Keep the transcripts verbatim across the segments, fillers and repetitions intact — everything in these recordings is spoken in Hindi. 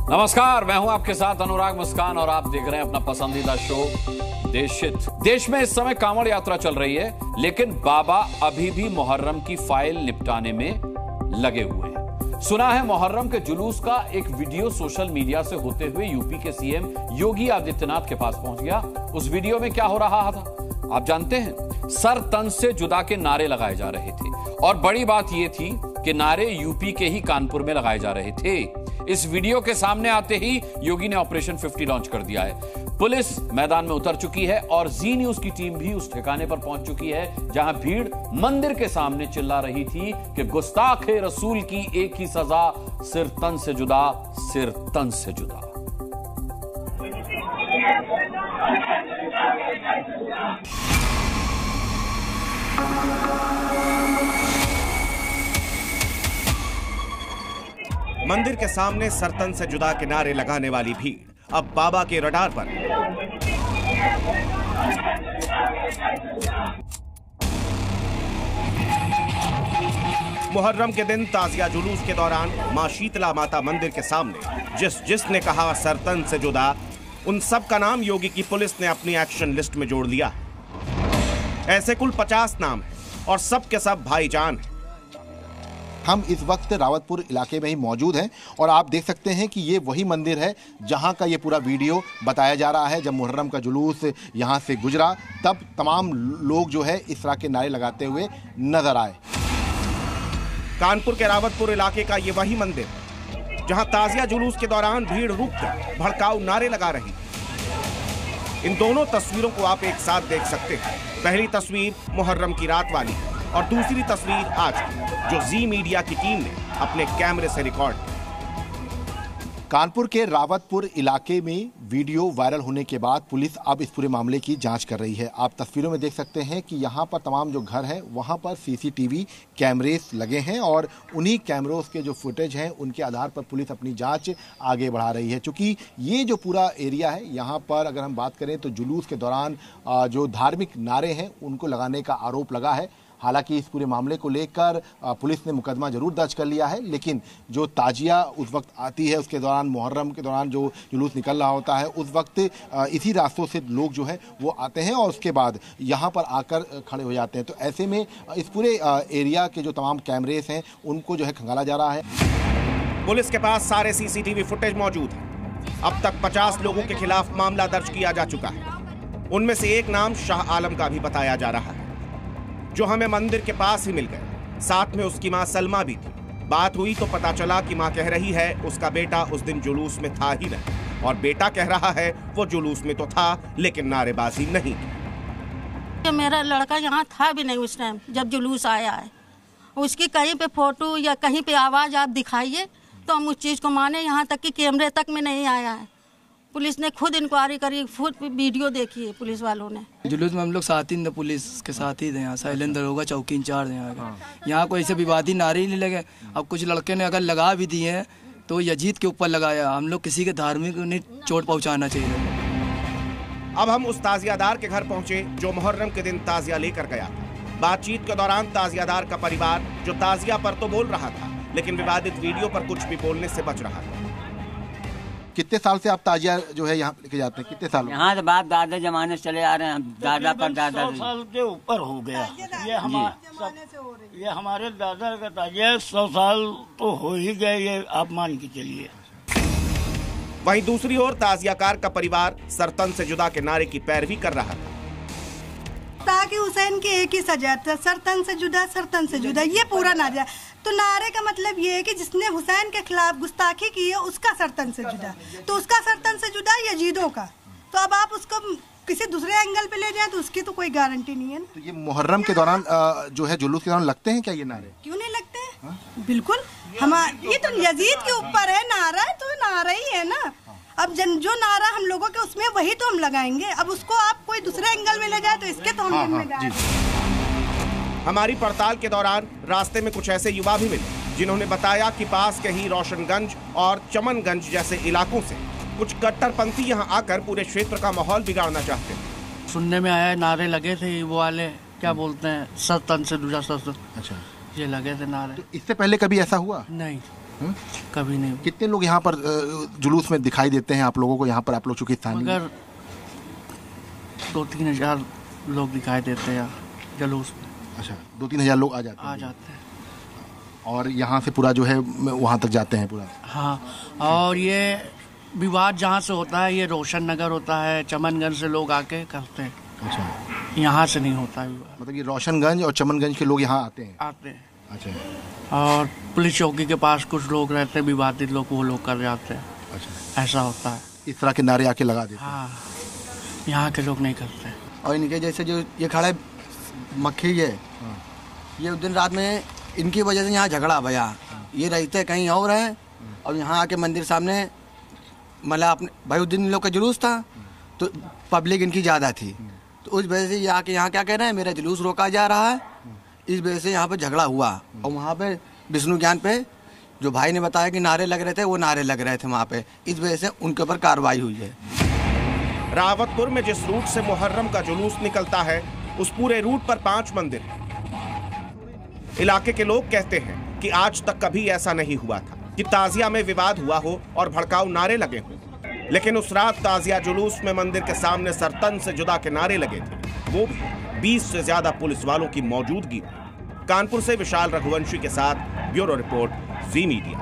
नमस्कार, मैं हूं आपके साथ अनुराग मुस्कान और आप देख रहे हैं अपना पसंदीदा शो देशहित। देश में इस समय कांवड़ यात्रा चल रही है, लेकिन बाबा अभी भी मुहर्रम की फाइल निपटाने में लगे हुए हैं। सुना है मुहर्रम के जुलूस का एक वीडियो सोशल मीडिया से होते हुए यूपी के सीएम योगी आदित्यनाथ के पास पहुंच गया। उस वीडियो में क्या हो रहा था आप जानते हैं? सर तन से जुदा के नारे लगाए जा रहे थे और बड़ी बात यह थी कि नारे यूपी के ही कानपुर में लगाए जा रहे थे। इस वीडियो के सामने आते ही योगी ने ऑपरेशन फिफ्टी लॉन्च कर दिया है। पुलिस मैदान में उतर चुकी है और जी न्यूज की टीम भी उस ठिकाने पर पहुंच चुकी है जहां भीड़ मंदिर के सामने चिल्ला रही थी कि गुस्ताखे रसूल की एक ही सजा, सिर तन से जुदा, सिर तन से जुदा। मंदिर के सामने सरतन से जुदा के नारे लगाने वाली भीड़ अब बाबा के रडार पर। मुहर्रम के दिन ताजिया जुलूस के दौरान मां शीतला माता मंदिर के सामने जिस जिसने कहा सरतन से जुदा, उन सब का नाम योगी की पुलिस ने अपनी एक्शन लिस्ट में जोड़ लिया। ऐसे कुल पचास नाम हैं और सब के सब भाईजान हैं। हम इस वक्त रावतपुर इलाके में ही मौजूद हैं और आप देख सकते हैं कि ये वही मंदिर है जहां का ये पूरा वीडियो बताया जा रहा है। जब मुहर्रम का जुलूस यहां से गुजरा तब तमाम लोग जो है इस तरह के नारे लगाते हुए नजर आए। कानपुर के रावतपुर इलाके का ये वही मंदिर जहां ताजिया जुलूस के दौरान भीड़ रुककर भड़काऊ नारे लगा रही। इन दोनों तस्वीरों को आप एक साथ देख सकते हैं। पहली तस्वीर मुहर्रम की रात वाली और दूसरी तस्वीर आज जो जी मीडिया की टीम ने अपने कैमरे से रिकॉर्ड की। कानपुर के रावतपुर इलाके में वीडियो वायरल होने के बाद पुलिस अब इस पूरे मामले की जांच कर रही है। आप तस्वीरों में देख सकते हैं कि यहां पर तमाम जो घर हैं वहां पर सीसीटीवी कैमरेस लगे हैं और उन्हीं कैमरों के जो फुटेज हैं उनके आधार पर पुलिस अपनी जांच आगे बढ़ा रही है। चूंकि ये जो पूरा एरिया है यहाँ पर अगर हम बात करें तो जुलूस के दौरान जो धार्मिक नारे हैं उनको लगाने का आरोप लगा है। हालांकि इस पूरे मामले को लेकर पुलिस ने मुकदमा जरूर दर्ज कर लिया है, लेकिन जो ताजिया उस वक्त आती है उसके दौरान, मुहर्रम के दौरान जो जुलूस निकल रहा होता है उस वक्त इसी रास्तों से लोग जो है वो आते हैं और उसके बाद यहाँ पर आकर खड़े हो जाते हैं। तो ऐसे में इस पूरे एरिया के जो तमाम कैमरेस हैं उनको जो है खंगाला जा रहा है। पुलिस के पास सारे सीसीटीवी फुटेज मौजूद है। अब तक पचास लोगों के खिलाफ मामला दर्ज किया जा चुका है। उनमें से एक नाम शाह आलम का भी बताया जा रहा है जो हमें मंदिर के पास ही मिल गए। साथ में उसकी मां सलमा भी थी। बात हुई तो पता चला कि मां कह रही है उसका बेटा उस दिन जुलूस में था ही नहीं और बेटा कह रहा है वो जुलूस में तो था लेकिन नारेबाजी नहीं की। मेरा लड़का यहाँ था भी नहीं उस टाइम जब जुलूस आया है। उसकी कहीं पे फोटो या कहीं पे आवाज आप दिखाइए तो हम उस चीज को माने। यहाँ तक कि कैमरे तक में नहीं आया है। पुलिस ने खुद इंक्वायरी करी, खुद वीडियो देखी है पुलिस वालों ने। जुलूस में हम लोग साथ ही थे, पुलिस के साथ ही थे। यहाँ शैलेंद्र होगा चौकी इंचार्ज यहाँ का। यहाँ कोई ऐसे विवादी नारे ही नहीं लगे। अब कुछ लड़के ने अगर लगा भी दिए हैं तो यजीद के ऊपर लगाया। हम लोग किसी के धार्मिक ने चोट पहुँचाना चाहिए। अब हम उस ताजियादार के घर पहुँचे जो मुहर्रम के दिन ताजिया लेकर गया। बातचीत के दौरान ताजियादार का परिवार जो ताजिया पर तो बोल रहा था लेकिन विवादित वीडियो पर कुछ भी बोलने से बच रहा था। कितने साल से आप ताजिया जो है यहाँ लेके जाते हैं? कितने साल? यहाँ से बाप दादा जमाने से चले आ रहे हैं। दादा पर दादा सौ साल के ऊपर हो गया। ये हमारे ये हमारे दादा का ताजिया सौ साल तो हो ही गए, ये आप मान के चलिए। वहीं दूसरी ओर ताजियाकार का परिवार सरतन से जुदा के नारे की पैरवी कर रहा था। ताकि हुसैन की एक ही सजा था, सरतन से जुदा, सरतन से जुदा, ये पूरा नारा। तो नारे का मतलब ये है कि जिसने हुसैन के खिलाफ गुस्ताखी की है उसका सरतन से जुदा, तो उसका सरतन से जुदा यजीदों का। तो अब आप उसको किसी दूसरे एंगल पे ले जाएं तो उसकी तो कोई गारंटी नहीं है ना। तो ये मुहर्रम के दौरान जो है जुलूस के दौरान लगते हैं क्या ये नारे? क्यों नहीं लगते हैं? बिल्कुल। हमारे ये तो यजीद के ऊपर है, नारा है तो नारा ही है ना। अब जन जो नारा हम लोगों के उसमें वही तो हम लगाएंगे। अब उसको आप कोई दूसरे एंगल में ले जाए तो इसके तो हम जिम्मेदार हैं। हमारी पड़ताल के दौरान रास्ते में कुछ ऐसे युवा भी मिले जिन्होंने बताया कि पास के ही रोशनगंज और चमनगंज जैसे इलाकों से कुछ कट्टरपंथी यहाँ आकर पूरे क्षेत्र का माहौल बिगाड़ना चाहते हैं। सुनने में आया नारे लगे थे वो वाले क्या बोलते हैं सरतन से जुदा, सरतन। अच्छा, ये लगे थे नारे। तो इससे पहले कभी ऐसा हुआ? नहीं। हुँ? कभी नहीं। कितने लोग यहाँ पर जुलूस में दिखाई देते हैं आप लोगों को? यहाँ पर आप लोग चूंकि स्थानीय, मगर दो तीन हजार लोग दिखाई देते हैं जुलूस में। अच्छा, दो तीन हजार लोग आ जाते हैं आ जाते हैं और यहाँ से पूरा जो है वहाँ तक जाते हैं पूरा। हाँ, और ये विवाद जहाँ से होता है, ये रोशन नगर होता है, चमनगंज से लोग आके करते हैं। अच्छा, यहाँ से नहीं होता है विवाद। मतलब ये रोशनगंज और चमनगंज के लोग यहाँ आते हैं? आते हैं। अच्छा, और पुलिस चौकी के पास कुछ लोग रहते हैं विवादित लोग, वो लोग कर जाते हैं। अच्छा, ऐसा होता है। इस तरह के नारे आके लगा देते हैं? हाँ, यहाँ के लोग नहीं करते। और इनके जैसे जो ये खड़ा है मक्खी है, ये उस दिन रात में इनकी वजह से यहाँ झगड़ा भैया। ये रहते कहीं और हैं और यहाँ आके मंदिर सामने मतलब अपने भाई उस दिन इन लोग का जुलूस था तो पब्लिक इनकी ज़्यादा थी, तो उस वजह से ये आके यहाँ क्या कह रहे हैं, मेरा जुलूस रोका जा रहा है। इस वजह से यहाँ पे झगड़ा हुआ और वहाँ पे विष्णु ज्ञान पे जो भाई ने बताया कि नारे लग रहे थे, वो नारे लग रहे थे वहाँ पे, इस वजह से उनके ऊपर कार्रवाई हुई है। रावतपुर में जिस रूट से मुहर्रम का जुलूस निकलता है, उस पूरे रूट पर पांच मंदिर हैं। इलाके के लोग कहते हैं कि आज तक कभी ऐसा नहीं हुआ था कि ताजिया में विवाद हुआ हो और भड़काऊ नारे लगे हों, लेकिन उस रात ताजिया जुलूस में मंदिर के सामने सरतन से जुदा के नारे लगे थे, वो भी बीस से ज्यादा पुलिस वालों की मौजूदगी में। कानपुर से विशाल रघुवंशी के साथ ब्यूरो रिपोर्ट, जी मीडिया।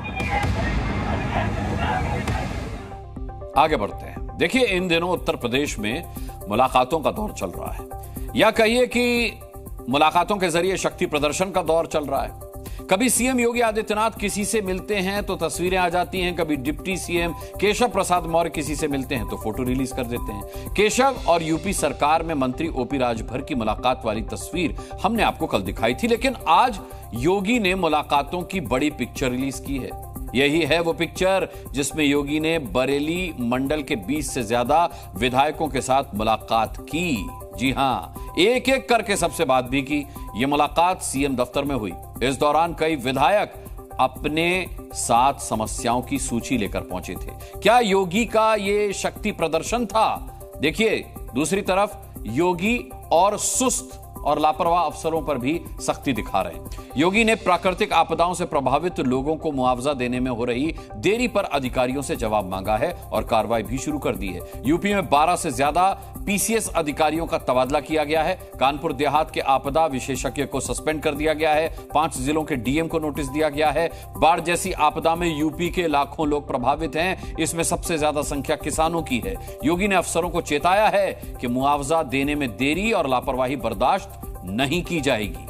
आगे बढ़ते हैं। देखिए, इन दिनों उत्तर प्रदेश में मुलाकातों का दौर चल रहा है, या कहिए कि मुलाकातों के जरिए शक्ति प्रदर्शन का दौर चल रहा है। कभी सीएम योगी आदित्यनाथ किसी से मिलते हैं तो तस्वीरें आ जाती हैं, कभी डिप्टी सीएम केशव प्रसाद मौर्य किसी से मिलते हैं तो फोटो रिलीज कर देते हैं। केशव और यूपी सरकार में मंत्री ओपी राजभर की मुलाकात वाली तस्वीर हमने आपको कल दिखाई थी, लेकिन आज योगी ने मुलाकातों की बड़ी पिक्चर रिलीज की है। यही है वो पिक्चर जिसमें योगी ने बरेली मंडल के बीस से ज्यादा विधायकों के साथ मुलाकात की। जी हां, एक एक करके सबसे बात भी की। यह मुलाकात सीएम दफ्तर में हुई। इस दौरान कई विधायक अपने साथ समस्याओं की सूची लेकर पहुंचे थे। क्या योगी का यह शक्ति प्रदर्शन था? देखिए, दूसरी तरफ योगी और सुस्त और लापरवाह अफसरों पर भी सख्ती दिखा रहे हैं। योगी ने प्राकृतिक आपदाओं से प्रभावित लोगों को मुआवजा देने में हो रही देरी पर अधिकारियों से जवाब मांगा है और कार्रवाई भी शुरू कर दी है। यूपी में बारह से ज्यादा पीसीएस अधिकारियों का तबादला किया गया है। कानपुर देहात के आपदा विशेषज्ञ को सस्पेंड कर दिया गया है। पांच जिलों के डीएम को नोटिस दिया गया है। बाढ़ जैसी आपदा में यूपी के लाखों लोग प्रभावित हैं, इसमें सबसे ज्यादा संख्या किसानों की है। योगी ने अफसरों को चेताया है कि मुआवजा देने में देरी और लापरवाही बर्दाश्त नहीं की जाएगी।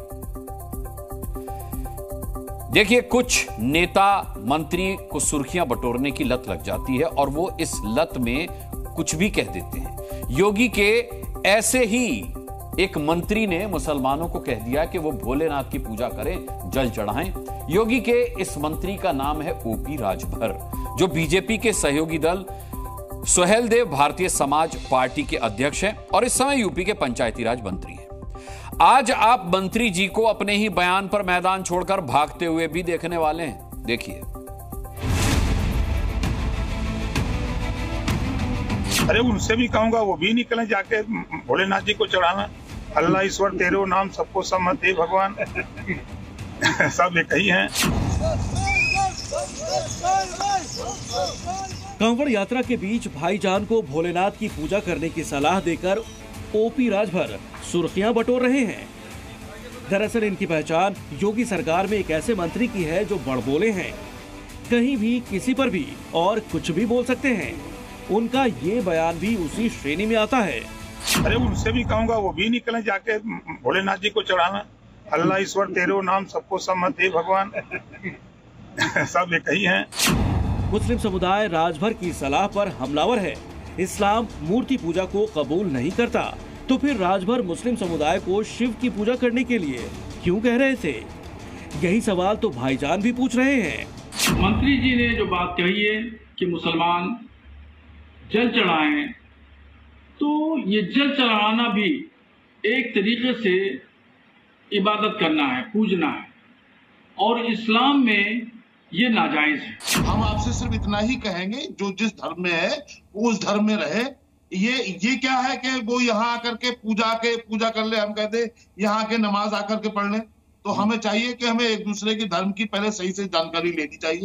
देखिए, कुछ नेता मंत्री को सुर्खियां बटोरने की लत लग जाती है और वो इस लत में कुछ भी कह देते हैं। योगी के ऐसे ही एक मंत्री ने मुसलमानों को कह दिया कि वो भोलेनाथ की पूजा करें, जल चढ़ाएं। योगी के इस मंत्री का नाम है ओपी राजभर, जो बीजेपी के सहयोगी दल सुहेलदेव भारतीय समाज पार्टी के अध्यक्ष हैं और इस समय यूपी के पंचायती राज मंत्री हैं। आज आप मंत्री जी को अपने ही बयान पर मैदान छोड़कर भागते हुए भी देखने वाले हैं। देखिए। अरे उनसे भी कहूंगा वो भी निकलें जाके भोलेनाथ जी को चढ़ाना। अल्लाह ईश्वर तेरो नाम सबको सम्मत दे भगवान। सब एक ही हैं। कांवड़ यात्रा के बीच भाईजान को भोलेनाथ की पूजा करने की सलाह देकर ओपी राजभर सुर्खियां बटोर रहे हैं। दरअसल इनकी पहचान योगी सरकार में एक ऐसे मंत्री की है जो बड़बोले हैं, कहीं भी किसी पर भी और कुछ भी बोल सकते हैं। उनका ये बयान भी उसी श्रेणी में आता है। अरे उनसे भी कहूंगा वो भी निकलें जाके भोलेनाथ जी को चढ़ाना। अल्लाह ईश्वर तेरो नाम सबको सम्मत दे भगवान। सब एक ही हैं। मुस्लिम समुदाय राजभर की सलाह पर हमलावर है। इस्लाम मूर्ति पूजा को कबूल नहीं करता, तो फिर राजभर मुस्लिम समुदाय को शिव की पूजा करने के लिए क्यों कह रहे थे? यही सवाल तो भाईजान भी पूछ रहे हैं। मंत्री जी ने जो बात कही है कि मुसलमान जल चढ़ाएं, तो ये जल चढ़ाना भी एक तरीके से इबादत करना है, पूजना है, और इस्लाम में ये नाजायज है। हम आपसे सिर्फ इतना ही कहेंगे, जो जिस धर्म में है वो उस धर्म में रहे। ये ये क्या है कि वो यहाँ आकर के पूजा के पूजा कर ले, हम कहते यहाँ के नमाज आकर के पढ़ ले। तो हमें चाहिए कि हमें एक दूसरे के धर्म की पहले सही से जानकारी लेनी चाहिए,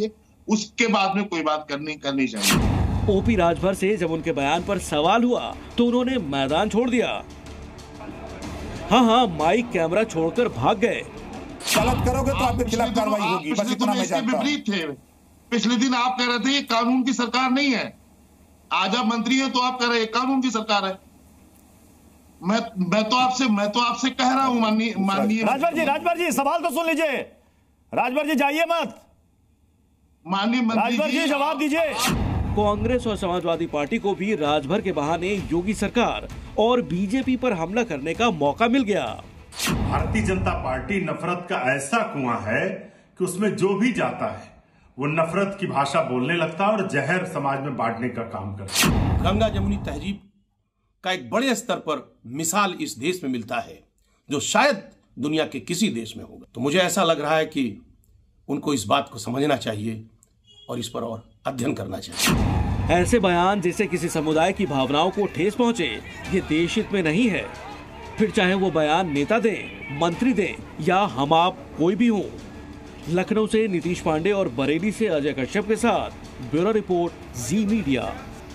उसके बाद में कोई बात करनी करनी चाहिए। ओपी राजभर से जब उनके बयान पर सवाल हुआ तो उन्होंने मैदान छोड़ दिया। हाँ हाँ माइक कैमरा छोड़कर भाग गए। गलत करोगे तो आपके खिलाफ कार्रवाई होगी, बस इतना मैं जानता हूं। विपरीत थे। पिछले दिन आप कह रहे थे ये कानून की सरकार नहीं है, आज आप मंत्री हैं तो आप कह रहे हैं कानून की सरकार है। मैं मैं तो आपसे मैं तो आपसे कह रहा हूं माननीय माननीय राजभर जी राजभर जी सवाल तो सुन लीजिए। राजभर जी जाइए मत, माननीय मंत्री राजभर जी जवाब दीजिए। कांग्रेस और समाजवादी पार्टी को भी राजभर के बहाने योगी सरकार और बीजेपी पर हमला करने का मौका मिल गया। भारतीय जनता पार्टी नफरत का ऐसा कुआं है कि उसमें जो भी जाता है वो नफरत की भाषा बोलने लगता है और जहर समाज में बांटने का काम करता है। गंगा जमुनी तहजीब का एक बड़े स्तर पर मिसाल इस देश में मिलता है जो शायद दुनिया के किसी देश में होगा। तो मुझे ऐसा लग रहा है कि उनको इस बात को समझना चाहिए और इस पर और अध्ययन करना चाहिए। ऐसे बयान जिससे किसी समुदाय की भावनाओं को ठेस पहुंचे, ये देश हित में नहीं है। फिर चाहे वो बयान नेता दें, मंत्री दें या हम आप कोई भी हो। लखनऊ से नीतीश पांडे और बरेली से अजय कश्यप के साथ ब्यूरो रिपोर्ट, जी मीडिया।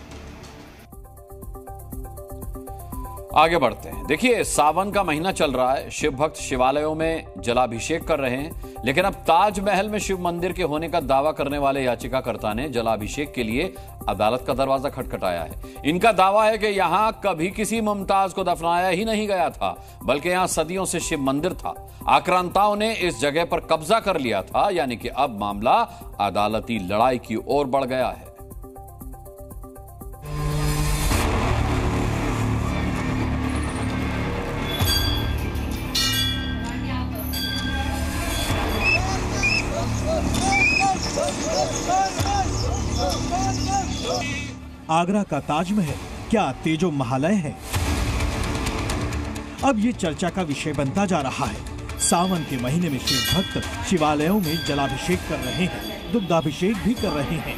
आगे बढ़ते हैं। देखिए, सावन का महीना चल रहा है, शिव भक्त शिवालयों में जलाभिषेक कर रहे हैं, लेकिन अब ताजमहल में शिव मंदिर के होने का दावा करने वाले याचिकाकर्ता ने जलाभिषेक के लिए अदालत का दरवाजा खटखटाया है। इनका दावा है कि यहां कभी किसी मुमताज को दफनाया ही नहीं गया था, बल्कि यहां सदियों से शिव मंदिर था। आक्रांताओं ने इस जगह पर कब्जा कर लिया था, यानी कि अब मामला अदालती लड़ाई की ओर बढ़ गया है। आगरा का ताजमहल क्या तेजो महालय है? अब ये चर्चा का विषय बनता जा रहा है। सावन के महीने में शिव भक्त शिवालयों में जलाभिषेक कर रहे हैं, दुग्धाभिषेक भी कर रहे हैं।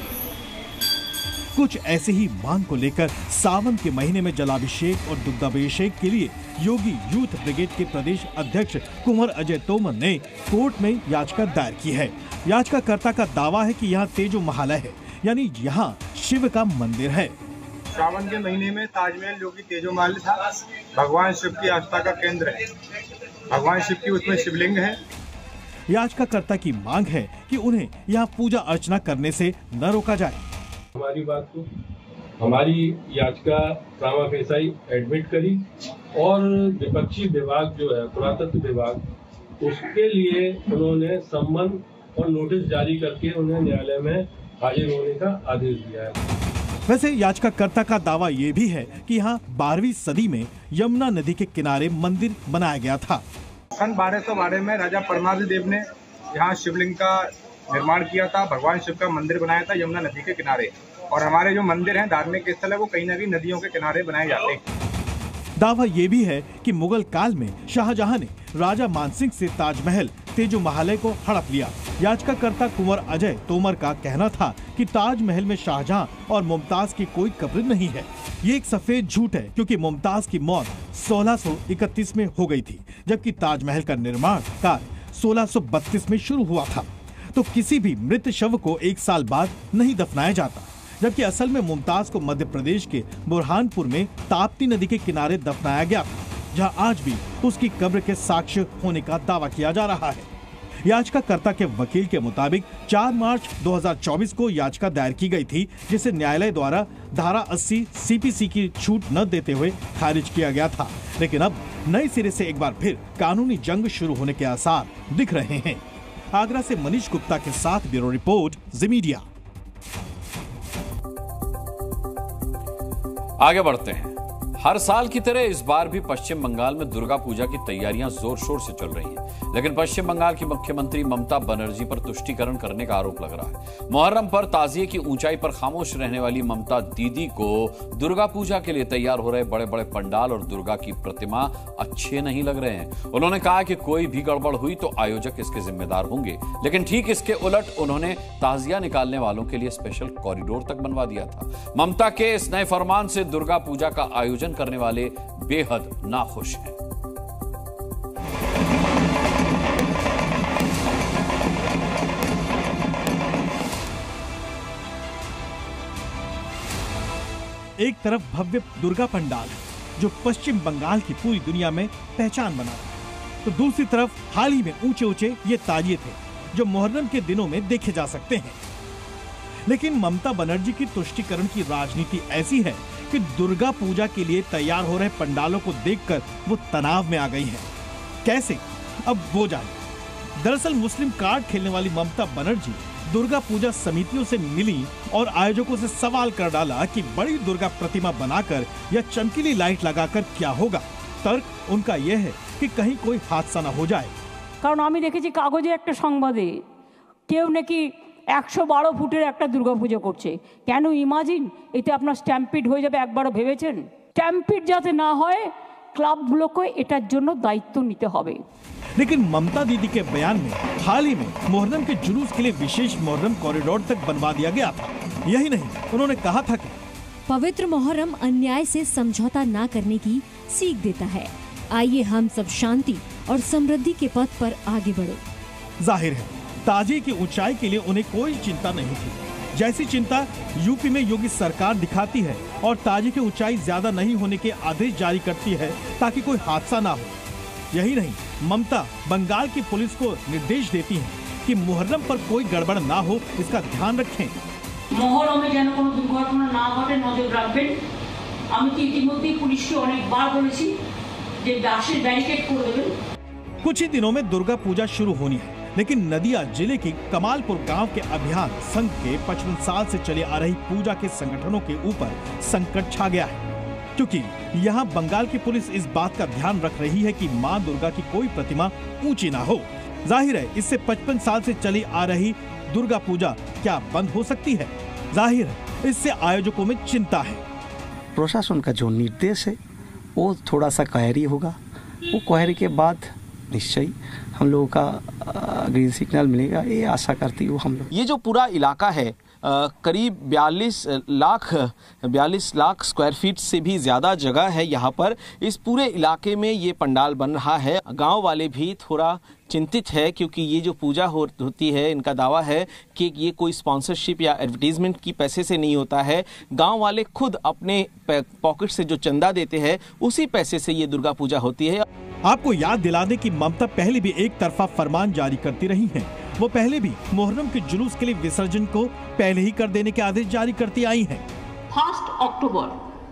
कुछ ऐसे ही मांग को लेकर सावन के महीने में जलाभिषेक और दुग्धाभिषेक के लिए योगी यूथ ब्रिगेड के प्रदेश अध्यक्ष कुंवर अजय तोमर ने कोर्ट में याचिका दायर की है। याचिकाकर्ता का दावा है कि यहाँ तेजो महालय है, यानी यहाँ शिव का मंदिर है। सावन के महीने में ताजमहल जो कि तेजो महल था, भगवान शिव की आस्था का केंद्र है। भगवान शिव की उसमें शिवलिंग है। याचिकाकर्ता की मांग है कि उन्हें यहाँ पूजा अर्चना करने से न रोका जाए। हमारी बात को हमारी याचिका प्रामा फेसाई एडमिट करी और विपक्षी विभाग जो है पुरातत्व विभाग, उसके लिए उन्होंने सम्मन और नोटिस जारी करके उन्हें न्यायालय में हाजिर होने का आदेश दिया है। वैसे याचिकाकर्ता का दावा ये भी है कि यहाँ बारहवीं सदी में यमुना नदी के किनारे मंदिर बनाया गया था। सन बारह सौ बारह में राजा परमार्थ देव ने यहाँ शिवलिंग का निर्माण किया था, भगवान शिव का मंदिर बनाया था यमुना नदी के किनारे। और हमारे जो मंदिर हैं, धार्मिक स्थल है, वो कहीं न कहीं नदियों के किनारे बनाए जाते हैं। दावा ये भी है कि मुगल काल में शाहजहां ने राजा मानसिंह से ताजमहल तेजो महालय को हड़प लिया। याचिकाकर्ता कुंवर अजय तोमर का कहना था कि ताजमहल में शाहजहां और मुमताज की कोई कब्र नहीं है। ये एक सफेद झूठ है, क्योंकि मुमताज की मौत सोलह सौ इकतीस में हो गई थी, जबकि ताजमहल का निर्माण कार्य सोलह सौ बत्तीस में शुरू हुआ था। तो किसी भी मृत शव को एक साल बाद नहीं दफनाया जाता, जबकि असल में मुमताज को मध्य प्रदेश के बुरहानपुर में ताप्ती नदी के किनारे दफनाया गया था, जहां आज भी उसकी कब्र के साक्ष्य होने का दावा किया जा रहा है। याचिकाकर्ता के वकील के मुताबिक चार मार्च दो हज़ार चौबीस को याचिका दायर की गई थी, जिसे न्यायालय द्वारा धारा अस्सी सीपीसी की छूट न देते हुए खारिज किया गया था। लेकिन अब नए सिरे से एक बार फिर कानूनी जंग शुरू होने के आसार दिख रहे हैं। आगरा से मनीष गुप्ता के साथ ब्यूरो रिपोर्ट, जी मीडिया। आगे बढ़ते हैं। हर साल की तरह इस बार भी पश्चिम बंगाल में दुर्गा पूजा की तैयारियां जोर शोर से चल रही हैं, लेकिन पश्चिम बंगाल की मुख्यमंत्री ममता बनर्जी पर तुष्टीकरण करने का आरोप लग रहा है। मुहर्रम पर ताजिए की ऊंचाई पर खामोश रहने वाली ममता दीदी को दुर्गा पूजा के लिए तैयार हो रहे बड़े बड़े पंडाल और दुर्गा की प्रतिमा अच्छे नहीं लग रहे हैं। उन्होंने कहा कि कोई भी गड़बड़ हुई तो आयोजक इसके जिम्मेदार होंगे, लेकिन ठीक इसके उलट उन्होंने ताजिया निकालने वालों के लिए स्पेशल कॉरिडोर तक बनवा दिया था। ममता के इस नए फरमान से दुर्गा पूजा का आयोजन करने वाले बेहद नाखुश हैं। एक तरफ भव्य दुर्गा पंडाल है जो पश्चिम बंगाल की पूरी दुनिया में पहचान बना था, तो दूसरी तरफ हाल ही में ऊंचे ऊंचे ये ताजिए थे जो मुहर्रम के दिनों में देखे जा सकते हैं। लेकिन ममता बनर्जी की तुष्टीकरण की राजनीति ऐसी है कि दुर्गा पूजा के लिए तैयार हो रहे पंडालों को देखकर वो तनाव में आ गई हैं। कैसे, अब वो जाने। दरअसल मुस्लिम कार्ड खेलने वाली ममता बनर्जी दुर्गा पूजा समितियों से मिली और आयोजकों से सवाल कर डाला कि बड़ी दुर्गा प्रतिमा बनाकर या चमकीली लाइट लगाकर क्या होगा। तर्क उनका यह है कि कहीं कोई हादसा न हो जाए। কারণ আমি দেখেছি কাগজে একটা সংবাদে কেউ নাকি একশো বারো ফুটের একটা দুর্গাপুজো করছে। কেন ইমাজিন এতে আপনার স্ট্যাম্পিড হয়ে যাবে, একবারও ভেবেছেন? স্ট্যাম্পিড যাতে না হয় ক্লাবগুলোকে এটার জন্য দায়িত্ব নিতে হবে। लेकिन ममता दीदी के बयान में हाल ही में मुहर्रम के जुलूस के लिए विशेष मुहर्रम कॉरिडोर तक बनवा दिया गया था। यही नहीं, उन्होंने कहा था कि पवित्र मुहर्रम अन्याय से समझौता न करने की सीख देता है। आइए हम सब शांति और समृद्धि के पथ पर आगे बढ़े। जाहिर है ताजिए की ऊंचाई के लिए उन्हें कोई चिंता नहीं थी, जैसी चिंता यूपी में योगी सरकार दिखाती है और ताजिए की ऊंचाई ज्यादा नहीं होने के आदेश जारी करती है ताकि कोई हादसा ना हो। यही नहीं, ममता बंगाल की पुलिस को निर्देश देती है कि मुहर्रम पर कोई गड़बड़ ना हो, इसका ध्यान रखें। মুহররমে যেন কোনো দুর্ঘটনা না ঘটে নজর রাখবেন। আমি তো ইতিমধ্যেই পুলিশকে অনেকবার বলেছি যে দাসের ব্যারিকেড করে দেবেন। कुछ ही दिनों में दुर्गा पूजा शुरू होनी है, लेकिन नदिया जिले के कमालपुर गांव के अभियान संघ के पचपन साल से चले आ रही पूजा के संगठनों के ऊपर संकट छा गया है, क्योंकि यहाँ बंगाल की पुलिस इस बात का ध्यान रख रही है कि मां दुर्गा की कोई प्रतिमा ऊंची ना हो। जाहिर है इससे पचपन साल से चली आ रही दुर्गा पूजा क्या बंद हो सकती है? जाहिर है इससे आयोजकों में चिंता है। प्रशासन का जो निर्देश है वो थोड़ा सा कहरी होगा, वो कहरी के बाद निश्चय हम लोगों का ग्रीन सिग्नल मिलेगा, ये आशा करती हूँ हम लोग। ये जो पूरा इलाका है आ, करीब बयालीस लाख बयालीस लाख स्क्वायर फीट से भी ज़्यादा जगह है यहाँ पर। इस पूरे इलाके में ये पंडाल बन रहा है। गांव वाले भी थोड़ा चिंतित है क्योंकि ये जो पूजा हो, होती है, इनका दावा है कि ये कोई स्पॉन्सरशिप या एडवर्टीजमेंट की पैसे से नहीं होता है। गांव वाले खुद अपने पॉकेट से जो चंदा देते हैं उसी पैसे से ये दुर्गा पूजा होती है। आपको याद दिला दें कि ममता पहले भी एक तरफा फरमान जारी करती रही हैं। वो पहले भी मुहर्रम के जुलूस के लिए विसर्जन को पहले ही कर देने के आदेश जारी करती आई हैं। ফার্স্ট অক্টোবর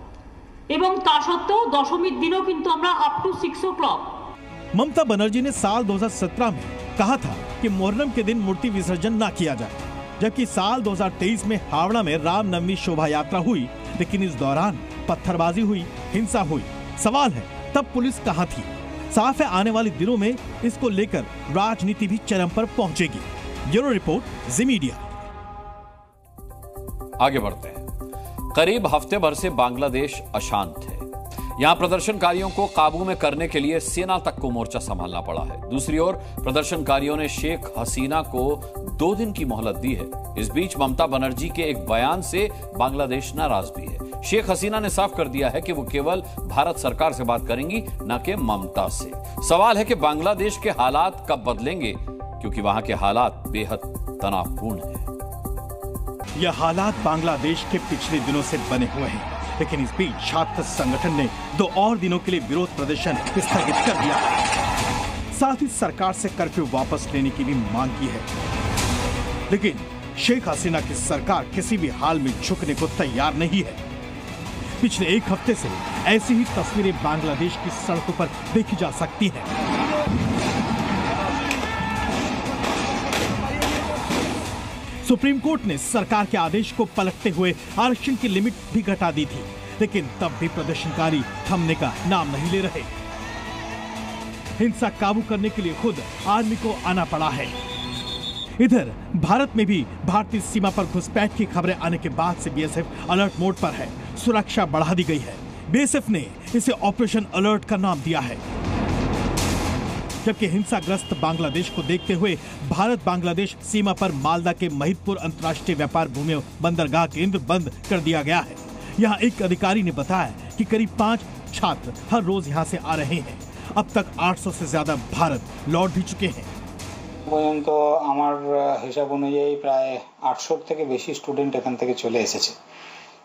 এবং তা সত্ত্বেও দশমীর দিনও কিন্তু আমরা up to six o'clock. Mamata Banerjee ने साल दो हज़ार सत्रह में कहा था कि मुहर्रम के दिन मूर्ति विसर्जन न किया जाए, जबकि साल दो हज़ार तेईस में हावड़ा में रामनवमी शोभा यात्रा हुई, लेकिन इस दौरान पत्थरबाजी हुई, हिंसा हुई। सवाल है तब पुलिस कहाँ थी? साफ है आने वाले दिनों में इसको लेकर राजनीति भी चरम पर पहुंचेगी। Bureau report, Zee media. आगे बढ़ते हैं। करीब हफ्ते भर से बांग्लादेश अशांत है। यहां प्रदर्शनकारियों को काबू में करने के लिए सेना तक को मोर्चा संभालना पड़ा है। दूसरी ओर प्रदर्शनकारियों ने शेख हसीना को दो दिन की मोहलत दी है। इस बीच ममता बनर्जी के एक बयान से बांग्लादेश नाराज भी है। शेख हसीना ने साफ कर दिया है कि वो केवल भारत सरकार से बात करेंगी, न कि ममता से। सवाल है कि बांग्लादेश के हालात कब बदलेंगे, क्योंकि वहां के हालात बेहद तनावपूर्ण हैं। यह हालात बांग्लादेश के पिछले दिनों से बने हुए हैं, लेकिन इस बीच छात्र संगठन ने दो और दिनों के लिए विरोध प्रदर्शन स्थगित कर दिया है। साथ ही सरकार से कर्फ्यू वापस लेने की भी मांग की है। लेकिन शेख हसीना की सरकार किसी भी हाल में झुकने को तैयार नहीं है। पिछले एक हफ्ते से ऐसी ही तस्वीरें बांग्लादेश की सड़कों पर देखी जा सकती हैं। सुप्रीम कोर्ट ने सरकार के आदेश को पलटते हुए आरक्षण की लिमिट भी घटा दी थी, लेकिन तब भी प्रदर्शनकारी थमने का नाम नहीं ले रहे। हिंसा काबू करने के लिए खुद आर्मी को आना पड़ा है। इधर भारत में भी भारतीय सीमा पर घुसपैठ की खबरें आने के बाद से बीएसएफ अलर्ट मोड पर है। सुरक्षा बढ़ा दी गई है। बीएसएफ ने इसे ऑपरेशन अलर्ट का नाम दिया है। जबकि हिंसाग्रस्त बांग्लादेश को देखते हुए भारत बांग्लादेश सीमा पर मालदा के महिदपुर अंतर्राष्ट्रीय व्यापार भूमि बंदरगाह केंद्र बंद कर दिया गया है। यहाँ एक अधिकारी ने बताया कि करीब पाँच छात्र हर रोज यहाँ से आ रहे हैं। अब तक आठ सौ से ज्यादा भारत लौट भी चुके हैं। পর্যন্ত আমার হিসাব অনুযায়ী প্রায় আটশো থেকে বেশি স্টুডেন্ট এখান থেকে চলে এসেছে।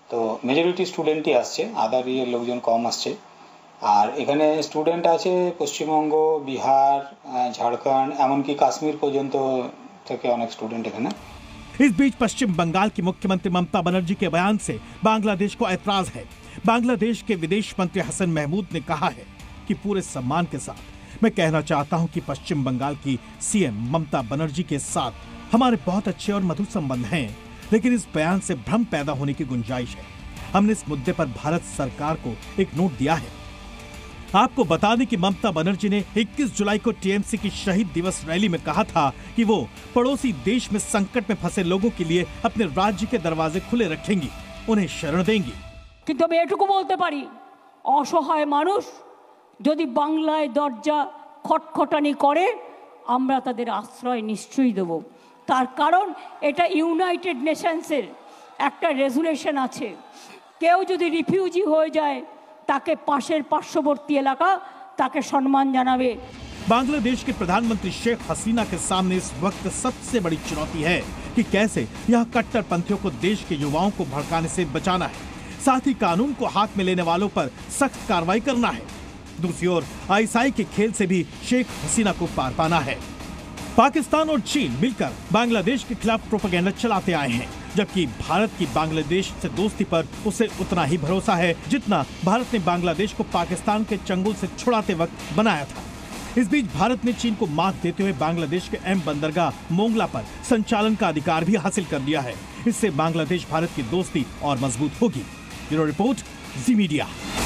তো মেজরিটি স্টুডেন্টই আসছে, আদার ইয়ের লোকজন কম আসছে। আর এখানে স্টুডেন্ট আছে পশ্চিমবঙ্গ, বিহার, ঝাড়খণ্ড, এমনকি কাশ্মীর পর্যন্ত থেকে অনেক স্টুডেंट এখানে। इस बीच पश्चिम बंगाल की मुख्यमंत्री ममता बनर्जी के बयान से बांग्लादेश को ऐतराज है। बांग्लादेश के विदेश मंत्री हसन महमूद ने कहा है कि पूरे सम्मान के साथ मैं कहना चाहता हूं कि पश्चिम बंगाल की सीएम ममता बनर्जी के साथ हमारे बहुत अच्छे और मधुर संबंध हैं, लेकिन इस बयान से भ्रम पैदा होने की गुंजाइश है। हमने इस मुद्दे पर भारत सरकार को एक नोट दिया है। आपको बता दें कि ममता बनर्जी ने इक्कीस जुलाई को टीएमसी की शहीद दिवस रैली में कहा था कि वो पड़ोसी देश में संकट में फंसे लोगों के लिए अपने राज्य के दरवाजे खुले रखेंगी, उन्हें शरण देंगी। কিন্তু আমি এটুকু বলতে পারি, অসহায় মানুষ যদি বাংলায় দরজা খটখটানি করে আমরা তাদের আশ্রয় নিশ্চয়ই দেব। তার কারণ এটা ইউনাইটেড নেশনসের একটা রেজুলেশন আছে, কেউ যদি রিফিউজি হয়ে যায় ताके पाशेर पार्श्ववर्ती इलाका ताके सम्मान जानाबे। बांग्लादेश के प्रधानमंत्री शेख हसीना के सामने इस वक्त सबसे बड़ी चुनौती है कि कैसे यह कट्टरपंथियों को देश के युवाओं को भड़काने से बचाना है, साथ ही कानून को हाथ में लेने वालों पर सख्त कार्रवाई करना है। दूसरी ओर आईएसआई के खेल से भी शेख हसीना को पार पाना है। पाकिस्तान और चीन मिलकर बांग्लादेश के खिलाफ प्रोपेगेंडा चलाते आए हैं, जबकि भारत की बांग्लादेश से दोस्ती पर उसे उतना ही भरोसा है जितना भारत ने बांग्लादेश को पाकिस्तान के चंगुल से छुड़ाते वक्त बनाया था। इस बीच भारत ने चीन को मात देते हुए बांग्लादेश के एम बंदरगाह मोंगला पर संचालन का अधिकार भी हासिल कर लिया है। इससे बांग्लादेश भारत की दोस्ती और मजबूत होगी। Bureau report, Zee media.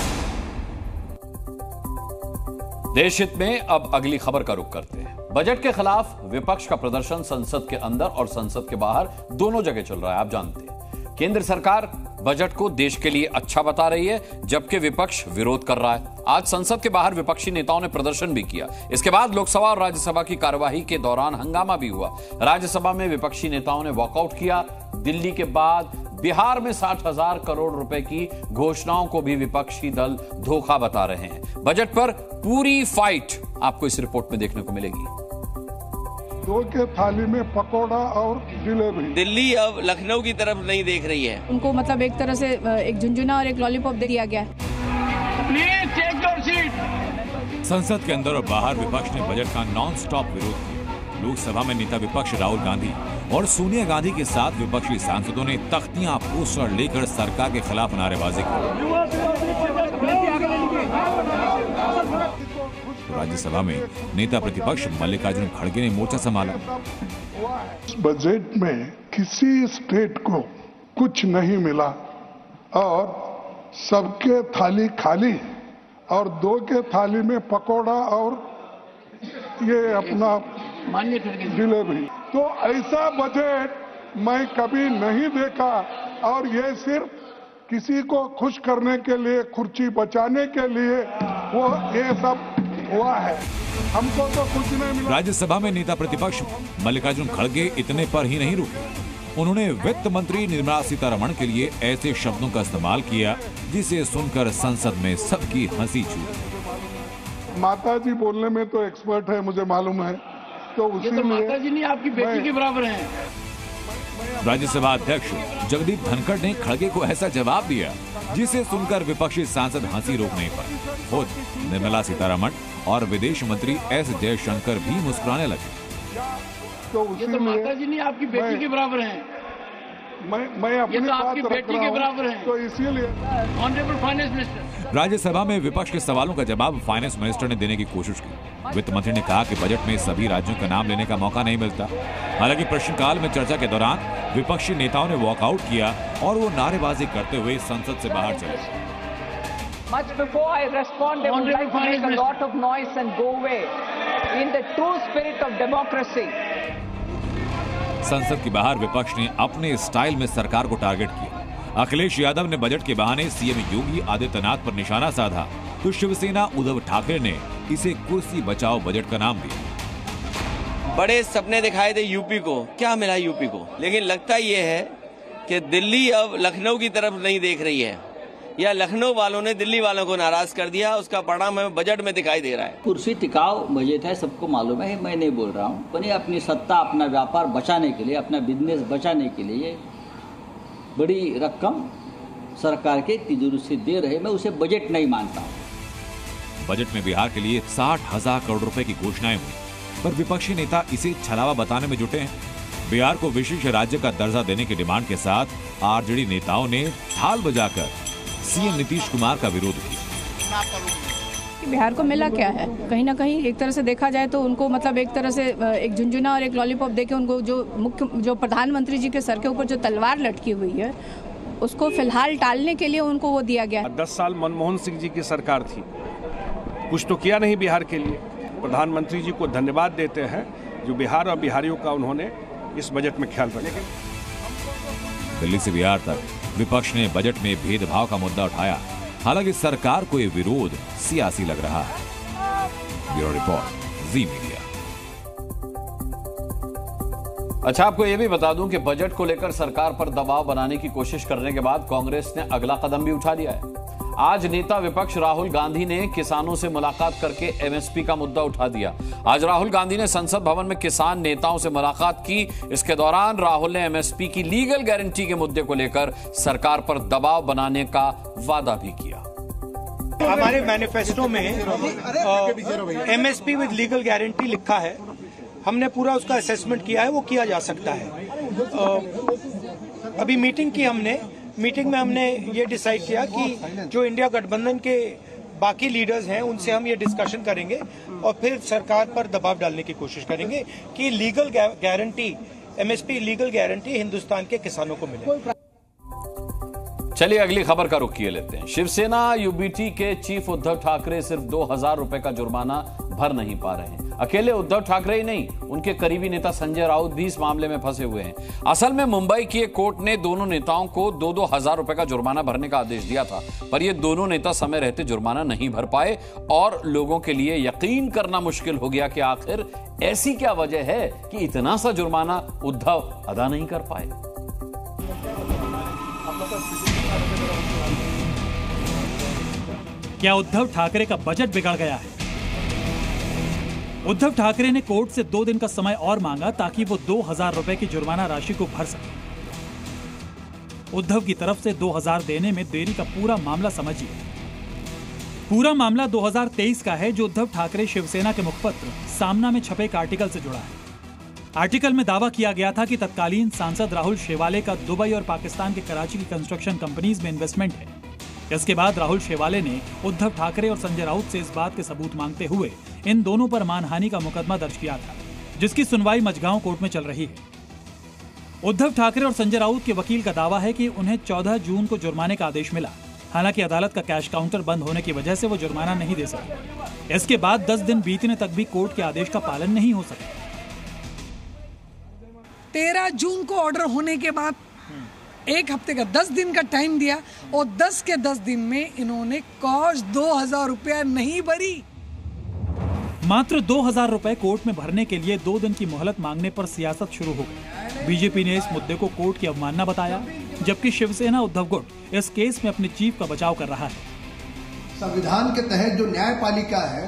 देश हित में अब अगली खबर का रुख करते हैं। बजट के खिलाफ विपक्ष का प्रदर्शन संसद के अंदर और संसद के बाहर दोनों जगह चल रहा है। आप जानते हैं केंद्र सरकार बजट को देश के लिए अच्छा बता रही है, जबकि विपक्ष विरोध कर रहा है। आज संसद के बाहर विपक्षी नेताओं ने प्रदर्शन भी किया। इसके बाद लोकसभा और राज्यसभा की कार्यवाही के दौरान हंगामा भी हुआ। राज्यसभा में विपक्षी नेताओं ने वॉकआउट किया। दिल्ली के बाद बिहार में साठ हजार करोड़ रुपए की घोषणाओं को भी विपक्षी दल धोखा बता रहे हैं। बजट पर पूरी फाइट आपको इस रिपोर्ट में देखने को मिलेगी। दो के थाली में पकोड़ा और जलेबी। दिल्ली अब लखनऊ की तरफ नहीं देख रही है। उनको मतलब एक तरह से एक झुंझुना और एक लॉलीपॉप दे दिया गया है। संसद के अंदर और बाहर विपक्ष ने बजट का नॉन स्टॉप विरोध किया। लोकसभा में नेता विपक्ष राहुल गांधी और सोनिया गांधी के साथ विपक्षी सांसदों ने तख्तियां पोस्टर लेकर सरकार के खिलाफ नारेबाजी की। राज्यसभा में नेता प्रतिपक्ष मल्लिकार्जुन खड़गे ने मोर्चा संभाला। बजट में किसी स्टेट को कुछ नहीं मिला और सबके थाली खाली और दो के थाली में पकोड़ा और ये अपना जलेबी। तो ऐसा बजट मैं कभी नहीं देखा और ये सिर्फ किसी को खुश करने के लिए, कुर्सी बचाने के लिए वो ये सब हुआ है। हमको तो कुछ नहीं मिला। राज्यसभा में नेता प्रतिपक्ष मल्लिकार्जुन खड़गे इतने पर ही नहीं रुके। उन्होंने वित्त मंत्री निर्मला सीतारमण के लिए ऐसे शब्दों का इस्तेमाल किया जिसे सुनकर संसद में सबकी हंसी छूटी। माता जी बोलने में तो एक्सपर्ट है, मुझे मालूम है, तो उसी तो माता जी नहीं आपकी बेटी के बराबर हैं। राज्यसभा अध्यक्ष जगदीप धनखड़ ने खड़गे को ऐसा जवाब दिया जिसे सुनकर विपक्षी सांसद हंसी रोक नहीं पाए। खुद निर्मला सीतारमण और विदेश मंत्री एस जयशंकर भी मुस्कुराने लगे। तो ये तो माता जी नहीं आपकी बेटी के बराबर हैं। मैं मैं अपनी ये तो आपकी बेटी के बराबर हैं। तो इसीलिए ऑनरेबल फाइनेंस मिनिस्टर। राज्यसभा में विपक्ष के सवालों का जवाब फाइनेंस मिनिस्टर ने देने की कोशिश की। वित्त मंत्री ने कहा कि बजट में सभी राज्यों का नाम लेने का मौका नहीं मिलता। हालांकि प्रश्नकाल में चर्चा के दौरान विपक्षी नेताओं ने वॉकआउट किया और वो नारेबाजी करते हुए संसद से बाहर चले। Much before I respond, they would like to make a lot of noise and go away in the true spirit of democracy. संसद के बाहर विपक्ष ने अपने स्टाइल में सरकार को टारगेट किया। अखिलेश यादव ने बजट के बहाने सीएम योगी आदित्यनाथ पर निशाना साधा तो शिवसेना उद्धव ठाकरे ने इसे कुर्सी बचाओ बजट का नाम दिया। बड़े सपने दिखाए थे यूपी को, क्या मिला यूपी को? लेकिन लगता ये है कि दिल्ली अब लखनऊ की तरफ नहीं देख रही है, या लखनऊ वालों ने दिल्ली वालों को नाराज कर दिया। उसका परिणाम हमें बजट में दिखाई दे रहा है। कुर्सी टिकाऊ बजट है, सबको मालूम है, मैं नहीं बोल रहा हूँ। पर अपनी सत्ता, अपना व्यापार बचाने के लिए, अपना बिजनेस बचाने के लिए बड़ी रकम सरकार के तिजोरी से दे रहे, मैं उसे बजट नहीं मानता हूँ। बजट में बिहार के लिए साठ हजार करोड़ रुपए की घोषणाएं हुई, पर विपक्षी नेता इसे छलावा बताने में जुटे हैं। बिहार को विशेष राज्य का दर्जा देने की डिमांड के साथ आरजेडी नेताओं ने थाल बजाकर सीएम नीतीश कुमार का विरोध किया। बिहार को मिला क्या है? कहीं ना कहीं एक तरह से देखा जाए तो उनको मतलब एक तरह से एक झुनझुना और एक लॉलीपॉप देके उनको जो मुख्य जो प्रधानमंत्री जी के सर के ऊपर जो तलवार लटकी हुई है उसको फिलहाल टालने के लिए उनको वो दिया गया। दस साल मनमोहन सिंह जी की सरकार थी, कुछ तो किया नहीं बिहार के लिए। प्रधानमंत्री जी को धन्यवाद देते हैं जो बिहार और बिहारियों का उन्होंने इस बजट में ख्याल रखा। दिल्ली से बिहार तक विपक्ष ने बजट में भेदभाव का मुद्दा उठाया। हालांकि सरकार को ये विरोध सियासी लग रहा है। Bureau report, Zee media. अच्छा, आपको यह भी बता दूं कि बजट को लेकर सरकार पर दबाव बनाने की कोशिश करने के बाद कांग्रेस ने अगला कदम भी उठा लिया है। आज नेता विपक्ष राहुल गांधी ने किसानों से मुलाकात करके एमएसपी का मुद्दा उठा दिया। आज राहुल गांधी ने संसद भवन में किसान नेताओं से मुलाकात की। इसके दौरान राहुल ने एमएसपी की लीगल गारंटी के मुद्दे को लेकर सरकार पर दबाव बनाने का वादा भी किया। हमारे मैनिफेस्टो में एमएसपी विद लीगल गारंटी लिखा है। हमने पूरा उसका असेसमेंट किया है, वो किया जा सकता है। आ, अभी मीटिंग की हमने मीटिंग में हमने ये डिसाइड किया कि जो इंडिया गठबंधन के बाकी लीडर्स हैं उनसे हम ये डिस्कशन करेंगे और फिर सरकार पर दबाव डालने की कोशिश करेंगे कि legal guarantee, MSP legal guarantee Hindustan के किसानों को मिले। चलिए अगली खबर का रुख किए लेते हैं। शिवसेना यूबीटी के चीफ उद्धव ठाकरे सिर्फ दो हजार रुपए का जुर्माना भर नहीं पा रहे हैं। अकेले उद्धव ठाकरे ही नहीं, उनके करीबी नेता संजय राउत भी इस मामले में फंसे हुए हैं। असल में मुंबई की एक कोर्ट ने दोनों नेताओं को दो दो हजार रुपए का जुर्माना भरने का आदेश दिया था, पर ये दोनों नेता समय रहते जुर्माना नहीं भर पाए और लोगों के लिए यकीन करना मुश्किल हो गया कि आखिर ऐसी क्या वजह है कि इतना सा जुर्माना उद्धव अदा नहीं कर पाए। क्या उद्धव ठाकरे का बजट बिगड़ गया है? उद्धव ठाकरे ने कोर्ट से दो दिन का समय और मांगा ताकि वो दो हजार रुपए की जुर्माना राशि को भर सके। उद्धव की तरफ से दो हजार देने में देरी का पूरा मामला समझिए। पूरा मामला दो हजार तेईस का है, जो उद्धव ठाकरे शिवसेना के मुखपत्र सामना में छपे एक आर्टिकल से जुड़ा है। आर्टिकल में दावा किया गया था कि तत्कालीन सांसद राहुल शेवाले का दुबई और पाकिस्तान के कराची की कंस्ट्रक्शन कंपनीज में इन्वेस्टमेंट है। इसके बाद राहुल शेवाले ने उद्धव ठाकरे और संजय राउत से इस बात के सबूत मांगते हुए इन दोनों पर मानहानि का मुकदमा दर्ज किया था, जिसकी सुनवाई मझगांव कोर्ट में चल रही है। उद्धव ठाकरे और संजय राउत के वकील का दावा है कि उन्हें चौदह जून को जुर्माने का आदेश मिला। हालांकि अदालत का कैश काउंटर बंद होने की वजह से वो जुर्माना नहीं दे सके। इसके बाद दस दिन बीतने तक भी कोर्ट के आदेश का पालन नहीं हो सका। तेरह जून को ऑर्डर होने के बाद एक हफ्ते का दस दिन का टाइम दिया और दस के दस दिन में इन्होंने कॉस्ट दो हजार रुपया नहीं भरी। मात्र दो हजार रुपए कोर्ट में भरने के लिए दो दिन की मोहलत मांगने पर सियासत शुरू हो गई। बीजेपी ने इस मुद्दे को कोर्ट की अवमानना बताया, जबकि शिवसेना उद्धव गुट इस केस में अपने चीफ का बचाव कर रहा है। संविधान के तहत जो न्यायपालिका है,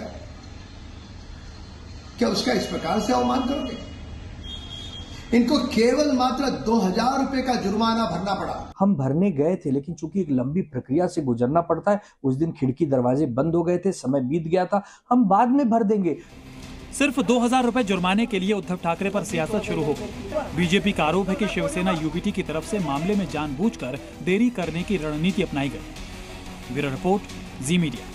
क्या उसका इस प्रकार से अवमान करोगे? इनको केवल मात्र दो हजार रुपए का जुर्माना भरना पड़ा। हम भरने गए थे, लेकिन चूंकि एक लंबी प्रक्रिया से गुजरना पड़ता है, उस दिन खिड़की दरवाजे बंद हो गए थे, समय बीत गया था, हम बाद में भर देंगे। सिर्फ दो हजार रुपए जुर्माने के लिए उद्धव ठाकरे पर सियासत शुरू हो गई। बीजेपी का आरोप है कि शिवसेना यूबीटी की तरफ से मामले में जानबूझकर देरी करने की रणनीति अपनाई गई। Bureau report, Zee media.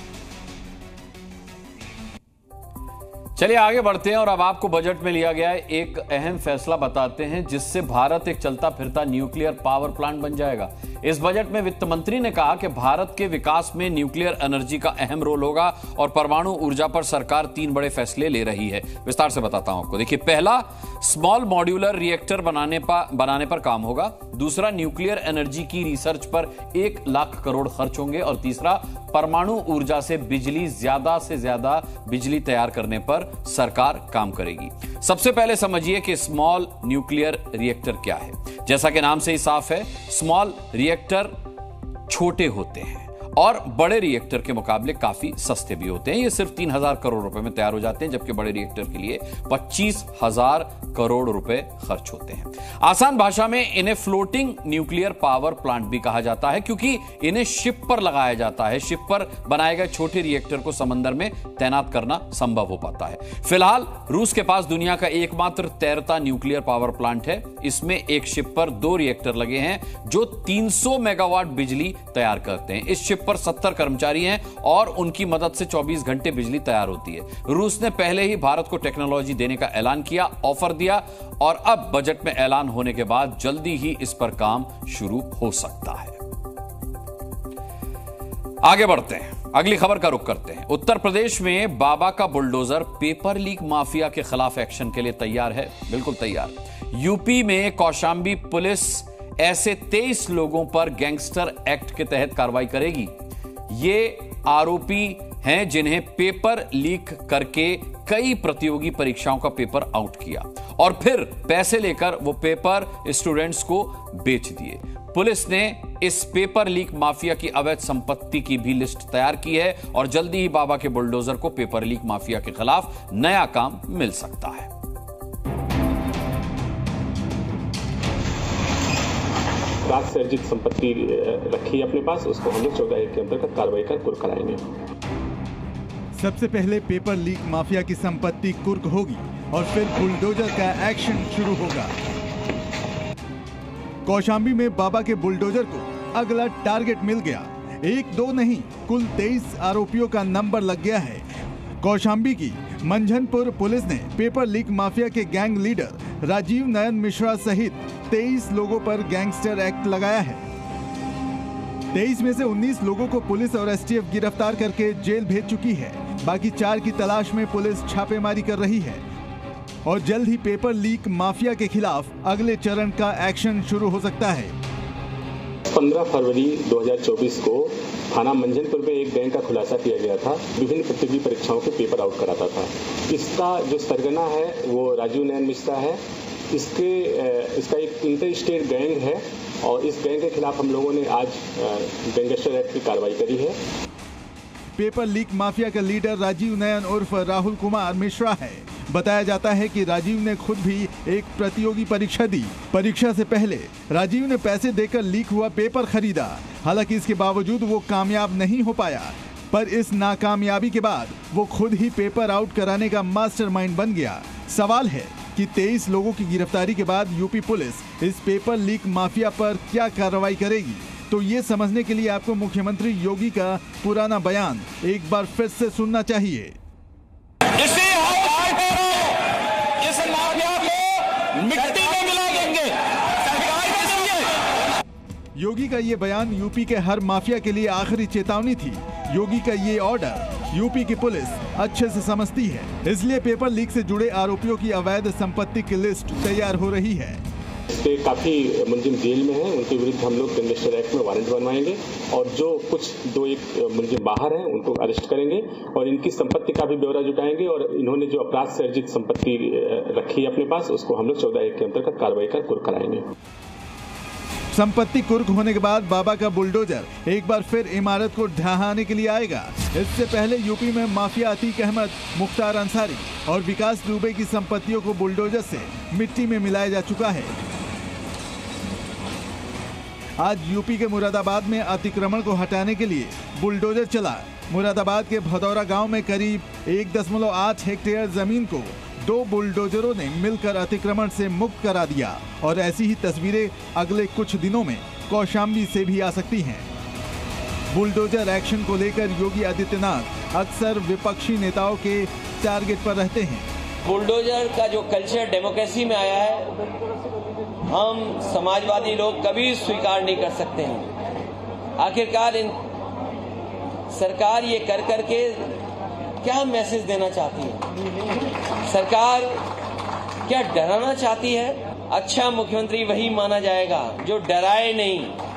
चलिए आगे बढ़ते हैं और अब आपको बजट में लिया गया एक अहम फैसला बताते हैं, जिससे भारत एक चलता फिरता न्यूक्लियर पावर प्लांट बन जाएगा। इस बजट में वित्त मंत्री ने कहा कि भारत के विकास में न्यूक्लियर एनर्जी का अहम रोल होगा और परमाणु ऊर्जा पर सरकार तीन बड़े फैसले ले रही है। विस्तार से बताता हूं आपको। देखिए, पहला, स्मॉल मॉड्यूलर रिएक्टर बनाने पर बनाने पर काम होगा। दूसरा, न्यूक्लियर एनर्जी की रिसर्च पर एक लाख करोड़ खर्च होंगे और तीसरा, परमाणु ऊर्जा से बिजली ज्यादा से ज्यादा बिजली तैयार करने पर सरकार काम करेगी। सबसे पहले समझिए कि स्मॉल न्यूक्लियर रिएक्टर क्या है। जैसा कि नाम से ही साफ है, स्मॉल रिएक्टर छोटे होते हैं और बड़े रिएक्टर के मुकाबले काफी सस्ते भी होते हैं। ये सिर्फ तीन हजार करोड़ रुपए में तैयार हो जाते हैं, जबकि बड़े रिएक्टर के लिए पच्चीस हजार करोड़ रुपए खर्च होते हैं। आसान भाषा में इन्हें फ्लोटिंग न्यूक्लियर पावर प्लांट भी कहा जाता है, क्योंकि इन्हें शिप पर लगाया जाता है। शिप पर बनाए गए छोटे रिएक्टर को समंदर में तैनात करना संभव हो पाता है। फिलहाल रूस के पास दुनिया का एकमात्र तैरता न्यूक्लियर पावर प्लांट है। इसमें एक शिप पर दो रिएक्टर लगे हैं जो तीन सौ मेगावाट बिजली तैयार करते हैं। इस शिप पर सत्तर कर्मचारी हैं और उनकी मदद से चौबीस घंटे बिजली तैयार होती है। रूस ने पहले ही भारत को टेक्नोलॉजी देने का ऐलान किया, ऑफर दिया, और अब बजट में ऐलान होने के बाद जल्दी ही इस पर काम शुरू हो सकता है। आगे बढ़ते हैं, अगली खबर का रुख करते हैं। उत्तर प्रदेश में बाबा का बुलडोजर पेपर लीक माफिया के खिलाफ एक्शन के लिए तैयार है, बिल्कुल तैयार। यूपी में कौशांबी पुलिस ऐसे तेईस लोगों पर गैंगस्टर एक्ट के तहत कार्रवाई करेगी। ये आरोपी हैं जिन्हें पेपर लीक करके कई प्रतियोगी परीक्षाओं का पेपर आउट किया और फिर पैसे लेकर वो पेपर स्टूडेंट्स को बेच दिए। पुलिस ने इस पेपर लीक माफिया की अवैध संपत्ति की भी लिस्ट तैयार की है और जल्दी ही बाबा के बुलडोजर को पेपर लीक माफिया के खिलाफ नया काम मिल सकता है। अपराध से अर्जित संपत्ति रखी है अपने पास, उसको हम लोग चौदह एक के अंतर्गत कार्रवाई कर कुर्क कराएंगे। सबसे पहले पेपर लीक माफिया की संपत्ति कुर्क होगी और फिर बुलडोजर का एक्शन शुरू होगा। कौशांबी में बाबा के बुलडोजर को अगला टारगेट मिल गया। एक दो नहीं, कुल तेईस आरोपियों का नंबर लग गया है। कौशांबी की मंझनपुर पुलिस ने पेपर लीक माफिया के गैंग लीडर राजीव नयन मिश्रा सहित तेईस लोगों पर गैंगस्टर एक्ट लगाया है। तेईस में से उन्नीस लोगों को पुलिस और एसटीएफ गिरफ्तार करके जेल भेज चुकी है। बाकी चार की तलाश में पुलिस छापेमारी कर रही है और जल्द ही पेपर लीक माफिया के खिलाफ अगले चरण का एक्शन शुरू हो सकता है। पंद्रह फरवरी दो हज़ार चौबीस को थाना मंझनपुर में एक गैंग का खुलासा किया गया था, विभिन्न प्रतियोगी परीक्षाओं के पेपर आउट कराता था। इसका जो सरगना है वो राजीव नयन मिश्रा है। इसके इसका एक इंटर स्टेट गैंग है और इस गैंग के खिलाफ हम लोगों ने आज गैंगस्टर एक्ट की कार्रवाई करी है। पेपर लीक माफिया का लीडर राजीव नयन उर्फ राहुल कुमार मिश्रा है। बताया जाता है कि राजीव ने खुद भी एक प्रतियोगी परीक्षा दी। परीक्षा से पहले राजीव ने पैसे देकर लीक हुआ पेपर खरीदा। हालांकि इसके बावजूद वो कामयाब नहीं हो पाया, पर इस नाकामयाबी के बाद वो खुद ही पेपर आउट कराने का मास्टरमाइंड बन गया। सवाल है कि तेईस लोगों की गिरफ्तारी के बाद यूपी पुलिस इस पेपर लीक माफिया पर क्या कार्रवाई करेगी। तो ये समझने के लिए आपको मुख्यमंत्री योगी का पुराना बयान एक बार फिर से सुनना चाहिए। इस माफिया को मिट्टी में मिला देंगे, सरकार में देंगे। योगी का ये बयान यूपी के हर माफिया के लिए आखिरी चेतावनी थी। योगी का ये ऑर्डर यूपी की पुलिस अच्छे से समझती है, इसलिए पेपर लीक से जुड़े आरोपियों की अवैध संपत्ति की लिस्ट तैयार हो रही है। इसके काफी मुलजिम जेल में हैं, उनके विरुद्ध हम लोग गैंगस्टर एक्ट में वारंट बनवाएंगे और जो कुछ दो एक मुलजिम बाहर हैं उनको अरेस्ट करेंगे और इनकी संपत्ति का भी ब्यौरा जुटाएंगे और इन्होंने जो अपराध से अर्जित संपत्ति रखी है अपने पास, उसको हम लोग चौदह एक के अंतर्गत कार्रवाई कर कुर्क कराएंगे। संपत्ति कुर्क होने के बाद बाबा का बुलडोजर एक बार फिर इमारत को ढहाने के लिए आएगा। इससे पहले यूपी में माफिया अतीक अहमद, मुख्तार अंसारी और विकास दुबे की संपत्तियों को बुलडोजर से मिट्टी में मिलाया जा चुका है। आज यूपी के मुरादाबाद में अतिक्रमण को हटाने के लिए बुलडोजर चला। मुरादाबाद के भदौरा गांव में करीब एक दशमलव आठ हेक्टेयर जमीन को दो बुलडोजरों ने मिलकर अतिक्रमण से मुक्त करा दिया और ऐसी ही तस्वीरें अगले कुछ दिनों में कौशांबी से भी आ सकती हैं। बुलडोजर एक्शन को लेकर योगी आदित्यनाथ अक्सर विपक्षी नेताओं के टारगेट पर रहते हैं। बुलडोजर का जो कल्चर डेमोक्रेसी में आया है, हम समाजवादी लोग कभी स्वीकार नहीं कर सकते हैं। आखिरकार इन सरकार ये कर करके क्या मैसेज देना चाहती है? सरकार क्या डराना चाहती है? अच्छा मुख्यमंत्री वही माना जाएगा जो डराए नहीं,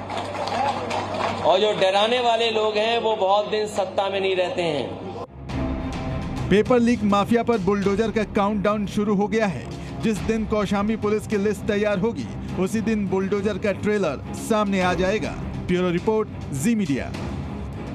और जो डराने वाले लोग हैं वो बहुत दिन सत्ता में नहीं रहते हैं। पेपर लीक माफिया पर बुलडोजर का काउंटडाउन शुरू हो गया है। जिस दिन कौशांबी पुलिस की लिस्ट तैयार होगी, उसी दिन बुलडोजर का ट्रेलर सामने आ जाएगा। Bureau report, Zee media.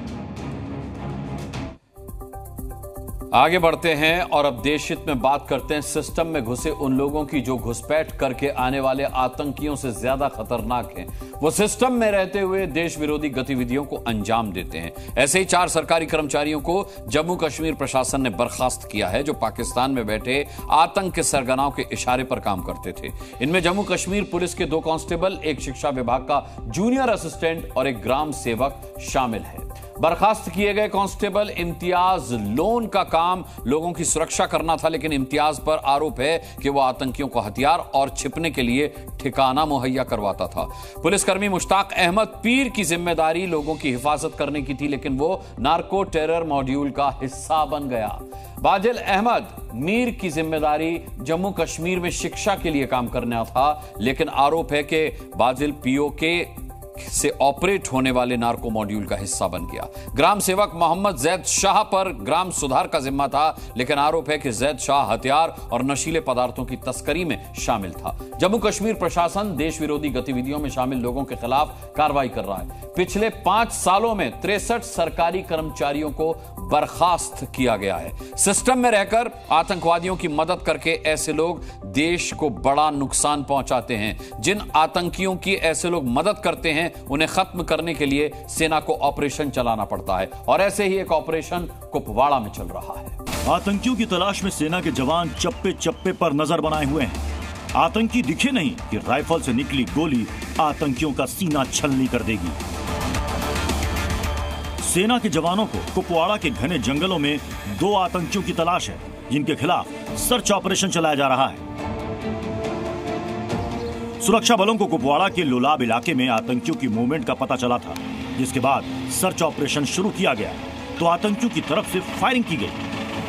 आगे बढ़ते हैं और अब देश हित में बात करते हैं सिस्टम में घुसे उन लोगों की जो घुसपैठ करके आने वाले आतंकियों से ज्यादा खतरनाक हैं। वो सिस्टम में रहते हुए देश विरोधी गतिविधियों को अंजाम देते हैं। ऐसे ही चार सरकारी कर्मचारियों को जम्मू कश्मीर प्रशासन ने बर्खास्त किया है जो पाकिस्तान में बैठे आतंक के सरगनाओं के इशारे पर काम करते थे। इनमें जम्मू कश्मीर पुलिस के दो कांस्टेबल, एक शिक्षा विभाग का जूनियर असिस्टेंट और एक ग्राम सेवक शामिल है। बर्खास्त किए गए कांस्टेबल इम्तियाज लोन का काम लोगों की सुरक्षा करना था, लेकिन इम्तियाज पर आरोप है कि वह आतंकियों को हथियार और छिपने के लिए ठिकाना मुहैया करवाता था। पुलिसकर्मी मुश्ताक अहमद पीर की जिम्मेदारी लोगों की हिफाजत करने की थी, लेकिन वो नार्को टेरर मॉड्यूल का हिस्सा बन गया। बाजिल अहमद मीर की जिम्मेदारी जम्मू कश्मीर में शिक्षा के लिए काम करना था, लेकिन आरोप है कि बाजिल पीओके से ऑपरेट होने वाले नार्को मॉड्यूल का हिस्सा बन गया। ग्राम सेवक मोहम्मद जैद शाह पर ग्राम सुधार का जिम्मा था, लेकिन आरोप है कि जैद शाह हथियार और नशीले पदार्थों की तस्करी में शामिल था। जम्मू कश्मीर प्रशासन देश विरोधी गतिविधियों में शामिल लोगों के खिलाफ कार्रवाई कर रहा है। पिछले पांच सालों में तिरसठ सरकारी कर्मचारियों को बर्खास्त किया गया है। सिस्टम में रहकर आतंकवादियों की मदद करके ऐसे लोग देश को बड़ा नुकसान पहुंचाते हैं। जिन आतंकियों की ऐसे लोग मदद करते हैं उन्हें खत्म करने के लिए सेना को ऑपरेशन चलाना पड़ता है, और ऐसे ही एक ऑपरेशन कुपवाड़ा में चल रहा है। आतंकियों की तलाश में सेना के जवान चप्पे चप्पे पर नजर बनाए हुए हैं। आतंकी दिखे नहीं कि राइफल से निकली गोली आतंकियों का सीना छलनी कर देगी। सेना के जवानों को कुपवाड़ा के घने जंगलों में दो आतंकियों की तलाश है, जिनके खिलाफ सर्च ऑपरेशन चलाया जा रहा है। सुरक्षा बलों को कुपवाड़ा के लोलाब इलाके में आतंकियों की मूवमेंट का पता चला था, जिसके बाद सर्च ऑपरेशन शुरू किया गया तो आतंकियों की तरफ से फायरिंग की गई।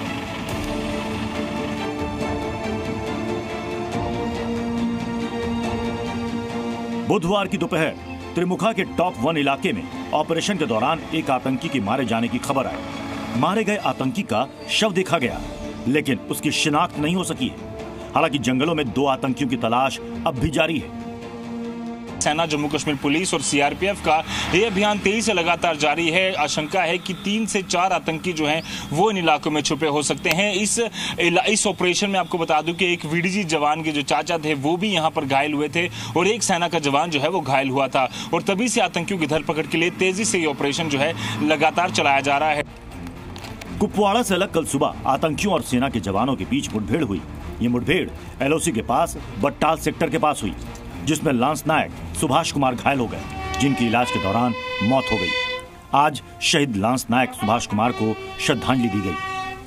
बुधवार की दोपहर त्रिमुखा के टॉप वन इलाके में ऑपरेशन के दौरान एक आतंकी के मारे जाने की खबर आई। मारे गए आतंकी का शव देखा गया, लेकिन उसकी शिनाख्त नहीं हो सकी है। हालांकि जंगलों में दो आतंकियों की तलाश अब भी जारी है। सेना, जम्मू कश्मीर पुलिस और सीआरपीएफ का ये अभियान तेजी से लगातार जारी है। आशंका है कि तीन से चार आतंकी जो हैं वो इन इलाकों में छुपे हो सकते हैं। इस इस ऑपरेशन में आपको बता दूं कि एक वीडीजी जवान के जो चाचा थे वो भी यहां पर घायल हुए थे, और एक सेना का जवान जो है वो घायल हुआ था, और तभी से आतंकियों की धरपकड़ के लिए तेजी से ये ऑपरेशन जो है लगातार चलाया जा रहा है। कुपवाड़ा से अलग कल सुबह आतंकियों और सेना के जवानों के बीच मुठभेड़ हुई। ये मुठभेड़ एलओसी के पास बट्टाल सेक्टर के पास हुई, जिसमें लांस नायक सुभाष कुमार घायल हो गए, जिनकी इलाज के दौरान मौत हो गई। आज शहीद लांस नायक सुभाष कुमार को श्रद्धांजलि दी गई।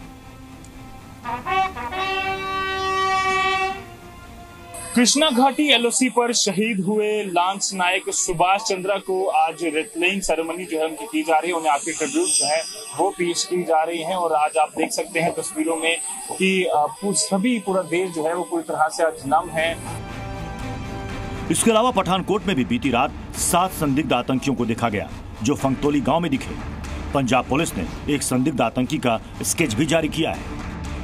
कृष्णा घाटी एलओसी पर शहीद हुए लांस नायक सुभाष चंद्रा को आज रिटलिंग सेरेमनी जो है उनकी की जा रही है। उन्हें आपके ट्रिब्यूट जो है वो पेश की जा रही है, और आज आप देख सकते हैं तस्वीरों में कि सभी पूरा देश जो है वो पूरी तरह से आज नम है। इसके अलावा पठानकोट में भी बीती रात सात संदिग्ध आतंकियों को देखा गया, जो फंगतोली गांव में दिखे। पंजाब पुलिस ने एक संदिग्ध आतंकी का स्केच भी जारी किया है।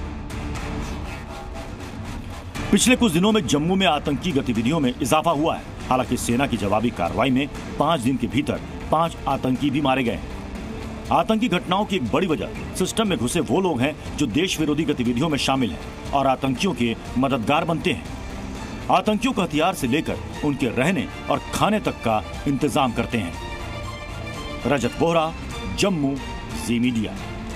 पिछले कुछ दिनों में जम्मू में आतंकी गतिविधियों में इजाफा हुआ है। हालांकि सेना की जवाबी कार्रवाई में पांच दिन के भीतर पांच आतंकी भी मारे गए। आतंकी घटनाओं की एक बड़ी वजह सिस्टम में घुसे वो लोग हैं जो देश विरोधी गतिविधियों में शामिल हैं और आतंकियों के मददगार बनते हैं। आतंकियों को हथियार से लेकर उनके रहने और खाने तक का इंतजाम करते हैं। रजत बोहरा, जम्मू, जी मीडिया।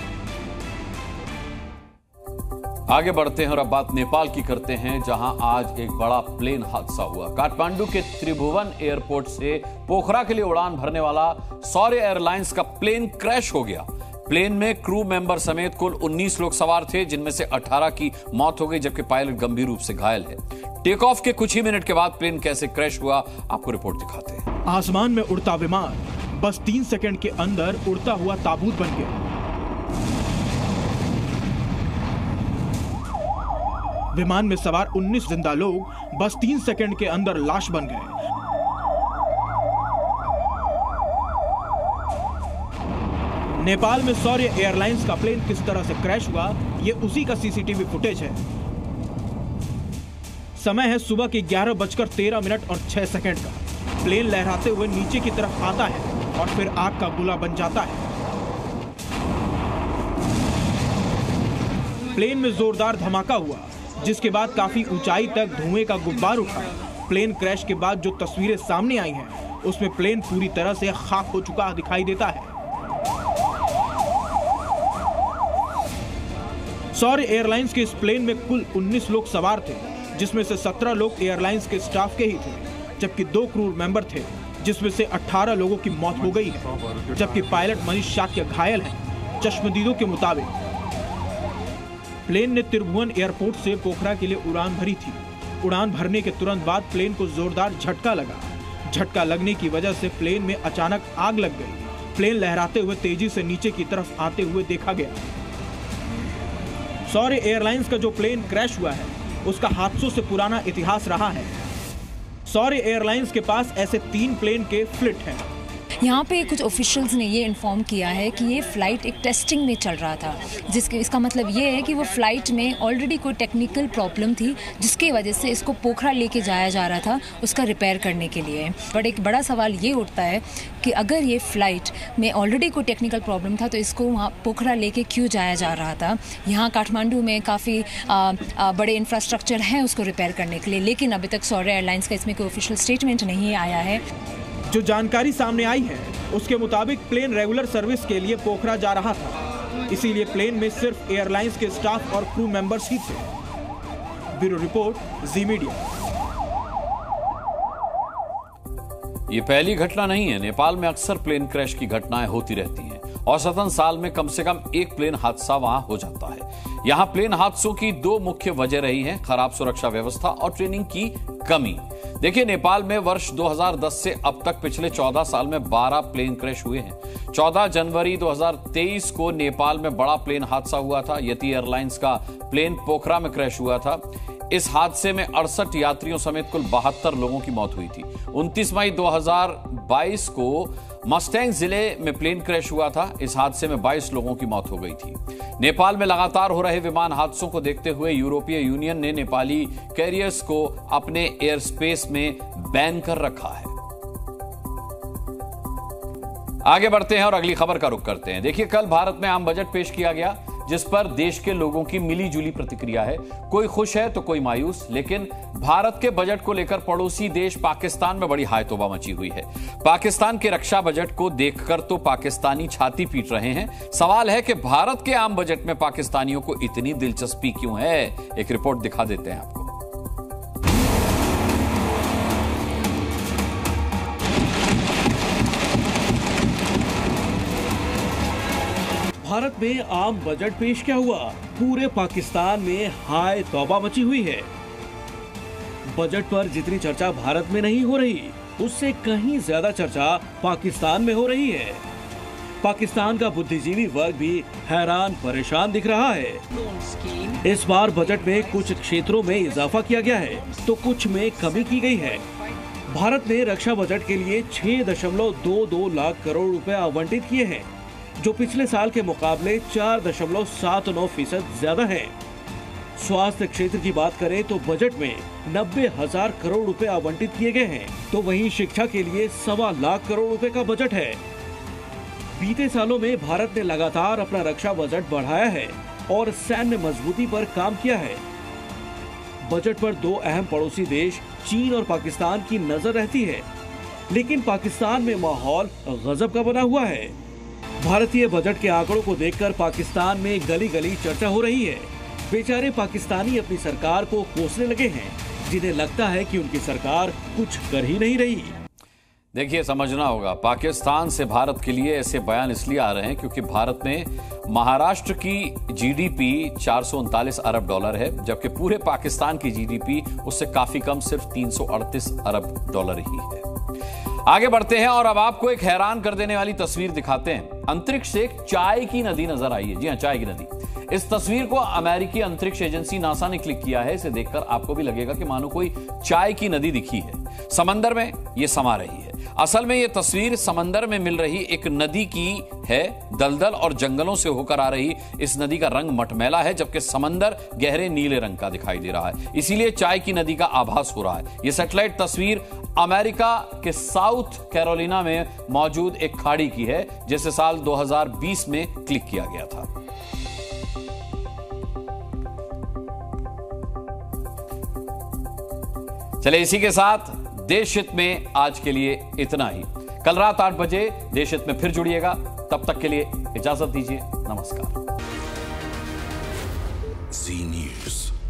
आगे बढ़ते हैं और अब बात नेपाल की करते हैं, जहां आज एक बड़ा प्लेन हादसा हुआ। काठमांडू के त्रिभुवन एयरपोर्ट से पोखरा के लिए उड़ान भरने वाला सौर्य एयरलाइंस का प्लेन क्रैश हो गया। प्लेन में क्रू मेंबर समेत कुल उन्नीस लोग सवार थे, जिनमें से अठारह की मौत हो गई, जबकि पायलट गंभीर रूप से घायल है। टेक ऑफ के कुछ ही मिनट के बाद प्लेन कैसे क्रैश हुआ, आपको रिपोर्ट दिखाते हैं। आसमान में उड़ता विमान बस तीन सेकंड के अंदर उड़ता हुआ ताबूत बन गया। विमान में सवार उन्नीस जिंदा लोग बस तीन सेकंड के अंदर लाश बन गए। नेपाल में सौर्य एयरलाइंस का प्लेन किस तरह से क्रैश हुआ, ये उसी का सीसीटीवी फुटेज है। समय है सुबह के ग्यारह बजकर तेरह मिनट और छह सेकंड का। प्लेन लहराते हुए नीचे की तरफ आता है और फिर आग का गोला बन जाता है। प्लेन में जोरदार धमाका हुआ, जिसके बाद काफी ऊंचाई तक धुएं का गुब्बार उठा। प्लेन क्रैश के बाद जो तस्वीरें सामने आई हैं, उसमें प्लेन पूरी तरह से खाक हो चुका दिखाई देता है। सौर्य एयरलाइंस के इस प्लेन में कुल उन्नीस लोग सवार थे, जिसमें से सत्रह लोग एयरलाइंस के स्टाफ के ही थे, जबकि दो क्रू मेंबर थे, जिसमें से अठारह लोगों की मौत हो गई है, जबकि पायलट मनीष शाक्य घायल हैं। चश्मदीदों के मुताबिक प्लेन ने त्रिभुवन एयरपोर्ट से पोखरा के लिए उड़ान भरी थी। उड़ान भरने के तुरंत बाद प्लेन को जोरदार झटका लगा। झटका लगने की वजह से प्लेन में अचानक आग लग गई। प्लेन लहराते हुए तेजी से नीचे की तरफ आते हुए देखा गया। सौर्य एयरलाइंस का जो प्लेन क्रैश हुआ है, उसका हादसों से पुराना इतिहास रहा है। सौर्य एयरलाइंस के पास ऐसे तीन प्लेन के फ्लीट हैं। यहाँ पे कुछ ऑफिशियल्स ने ये इन्फॉर्म किया है कि ये फ़्लाइट एक टेस्टिंग में चल रहा था, जिसके इसका मतलब ये है कि वो फ़्लाइट में ऑलरेडी कोई टेक्निकल प्रॉब्लम थी, जिसके वजह से इसको पोखरा लेके जाया जा रहा था उसका रिपेयर करने के लिए। बट एक बड़ा सवाल ये उठता है कि अगर ये फ़्लाइट में ऑलरेडी कोई टेक्निकल प्रॉब्लम था तो इसको वहाँ पोखरा लेके क्यों जाया जा रहा था। यहाँ काठमांडू में काफ़ी बड़े इंफ्रास्ट्रक्चर हैं उसको रिपेयर करने के लिए, लेकिन अभी तक सौर्य एयरलाइंस का इसमें कोई ऑफिशियल स्टेटमेंट नहीं आया है। जो जानकारी सामने आई है, उसके मुताबिक प्लेन रेगुलर सर्विस के लिए पोखरा जा रहा था, इसीलिए प्लेन में सिर्फ एयरलाइंस के स्टाफ और क्रू मेंबर्स ही थे। Bureau report, Zee media. ये पहली घटना नहीं है। नेपाल में अक्सर प्लेन क्रैश की घटनाएं होती रहती हैं। औसतन साल में कम से कम एक प्लेन हादसा वहां हो जाता है। यहां प्लेन हादसों की दो मुख्य वजह रही हैं, खराब सुरक्षा व्यवस्था और ट्रेनिंग की कमी। देखिए, नेपाल में वर्ष दो हज़ार दस से अब तक पिछले चौदह साल में बारह प्लेन क्रैश हुए हैं। चौदह जनवरी दो हज़ार तेईस को नेपाल में बड़ा प्लेन हादसा हुआ था। यति एयरलाइंस का प्लेन पोखरा में क्रैश हुआ था। इस हादसे में अड़सठ यात्रियों समेत कुल बहत्तर लोगों की मौत हुई थी। उनतीस मई दो हज़ार बाईस को मस्टैंग जिले में प्लेन क्रैश हुआ था। इस हादसे में बाईस लोगों की मौत हो गई थी। नेपाल में लगातार हो रहे विमान हादसों को देखते हुए यूरोपीय यूनियन ने नेपाली कैरियर्स को अपने एयर स्पेस में बैन कर रखा है। आगे बढ़ते हैं और अगली खबर का रुख करते हैं। देखिए, कल भारत में आम बजट पेश किया गया, जिस पर देश के लोगों की मिली जुली प्रतिक्रिया है। कोई खुश है तो कोई मायूस, लेकिन भारत के बजट को लेकर पड़ोसी देश पाकिस्तान में बड़ी हाय तौबा मची हुई है। पाकिस्तान के रक्षा बजट को देखकर तो पाकिस्तानी छाती पीट रहे हैं। सवाल है कि भारत के आम बजट में पाकिस्तानियों को इतनी दिलचस्पी क्यों है। एक रिपोर्ट दिखा देते हैं आपको। भारत में आम बजट पेश क्या हुआ, पूरे पाकिस्तान में हाय तौबा मची हुई है। बजट पर जितनी चर्चा भारत में नहीं हो रही, उससे कहीं ज्यादा चर्चा पाकिस्तान में हो रही है। पाकिस्तान का बुद्धिजीवी वर्ग भी हैरान परेशान दिख रहा है। इस बार बजट में कुछ क्षेत्रों में इजाफा किया गया है तो कुछ में कमी की गई है। भारत ने रक्षा बजट के लिए छह दशमलव दो दो लाख करोड़ रुपए आवंटित किए हैं, जो पिछले साल के मुकाबले चार दशमलव सात नौ फीसद ज्यादा है। स्वास्थ्य क्षेत्र की बात करें तो बजट में नब्बे हजार करोड़ रुपए आवंटित किए गए हैं, तो वहीं शिक्षा के लिए सवा लाख करोड़ रुपए का बजट है। बीते सालों में भारत ने लगातार अपना रक्षा बजट बढ़ाया है और सैन्य मजबूती पर काम किया है। बजट पर दो अहम पड़ोसी देश चीन और पाकिस्तान की नजर रहती है, लेकिन पाकिस्तान में माहौल गजब का बना हुआ है। भारतीय बजट के आंकड़ों को देखकर पाकिस्तान में गली गली चर्चा हो रही है। बेचारे पाकिस्तानी अपनी सरकार को कोसने लगे हैं, जिन्हें लगता है कि उनकी सरकार कुछ कर ही नहीं रही। देखिए, समझना होगा, पाकिस्तान से भारत के लिए ऐसे बयान इसलिए आ रहे हैं क्योंकि भारत में महाराष्ट्र की जीडीपी चार सौ उनतालीस अरब डॉलर है, जबकि पूरे पाकिस्तान की जीडीपी उससे काफी कम, सिर्फ तीन सौ अड़तीस अरब डॉलर ही है। आगे बढ़ते हैं और अब आपको एक हैरान कर देने वाली तस्वीर दिखाते हैं। अंतरिक्ष से एक चाय की नदी नजर आई है। जी हां, चाय की नदी। इस तस्वीर को अमेरिकी अंतरिक्ष एजेंसी नासा ने क्लिक किया है। इसे देखकर आपको भी लगेगा कि मानो कोई चाय की नदी दिखी है। समंदर में ये समा रही है। असल में ये तस्वीर समंदर में मिल रही एक नदी की है। दलदल और जंगलों से होकर आ रही इस नदी का रंग मटमैला है, जबकि समंदर गहरे नीले रंग का दिखाई दे रहा है। इसीलिए चाय की नदी का आभास हो रहा है। यह सैटेलाइट तस्वीर अमेरिका के साउथ कैरोलिना में मौजूद एक खाड़ी की है, जिसे साल दो हज़ार बीस में क्लिक किया गया था। चले इसी के साथ देश हित में आज के लिए इतना ही। कल रात आठ बजे देश हित में फिर जुड़िएगा। तब तक के लिए इजाजत दीजिए। नमस्कार। जी न्यूज।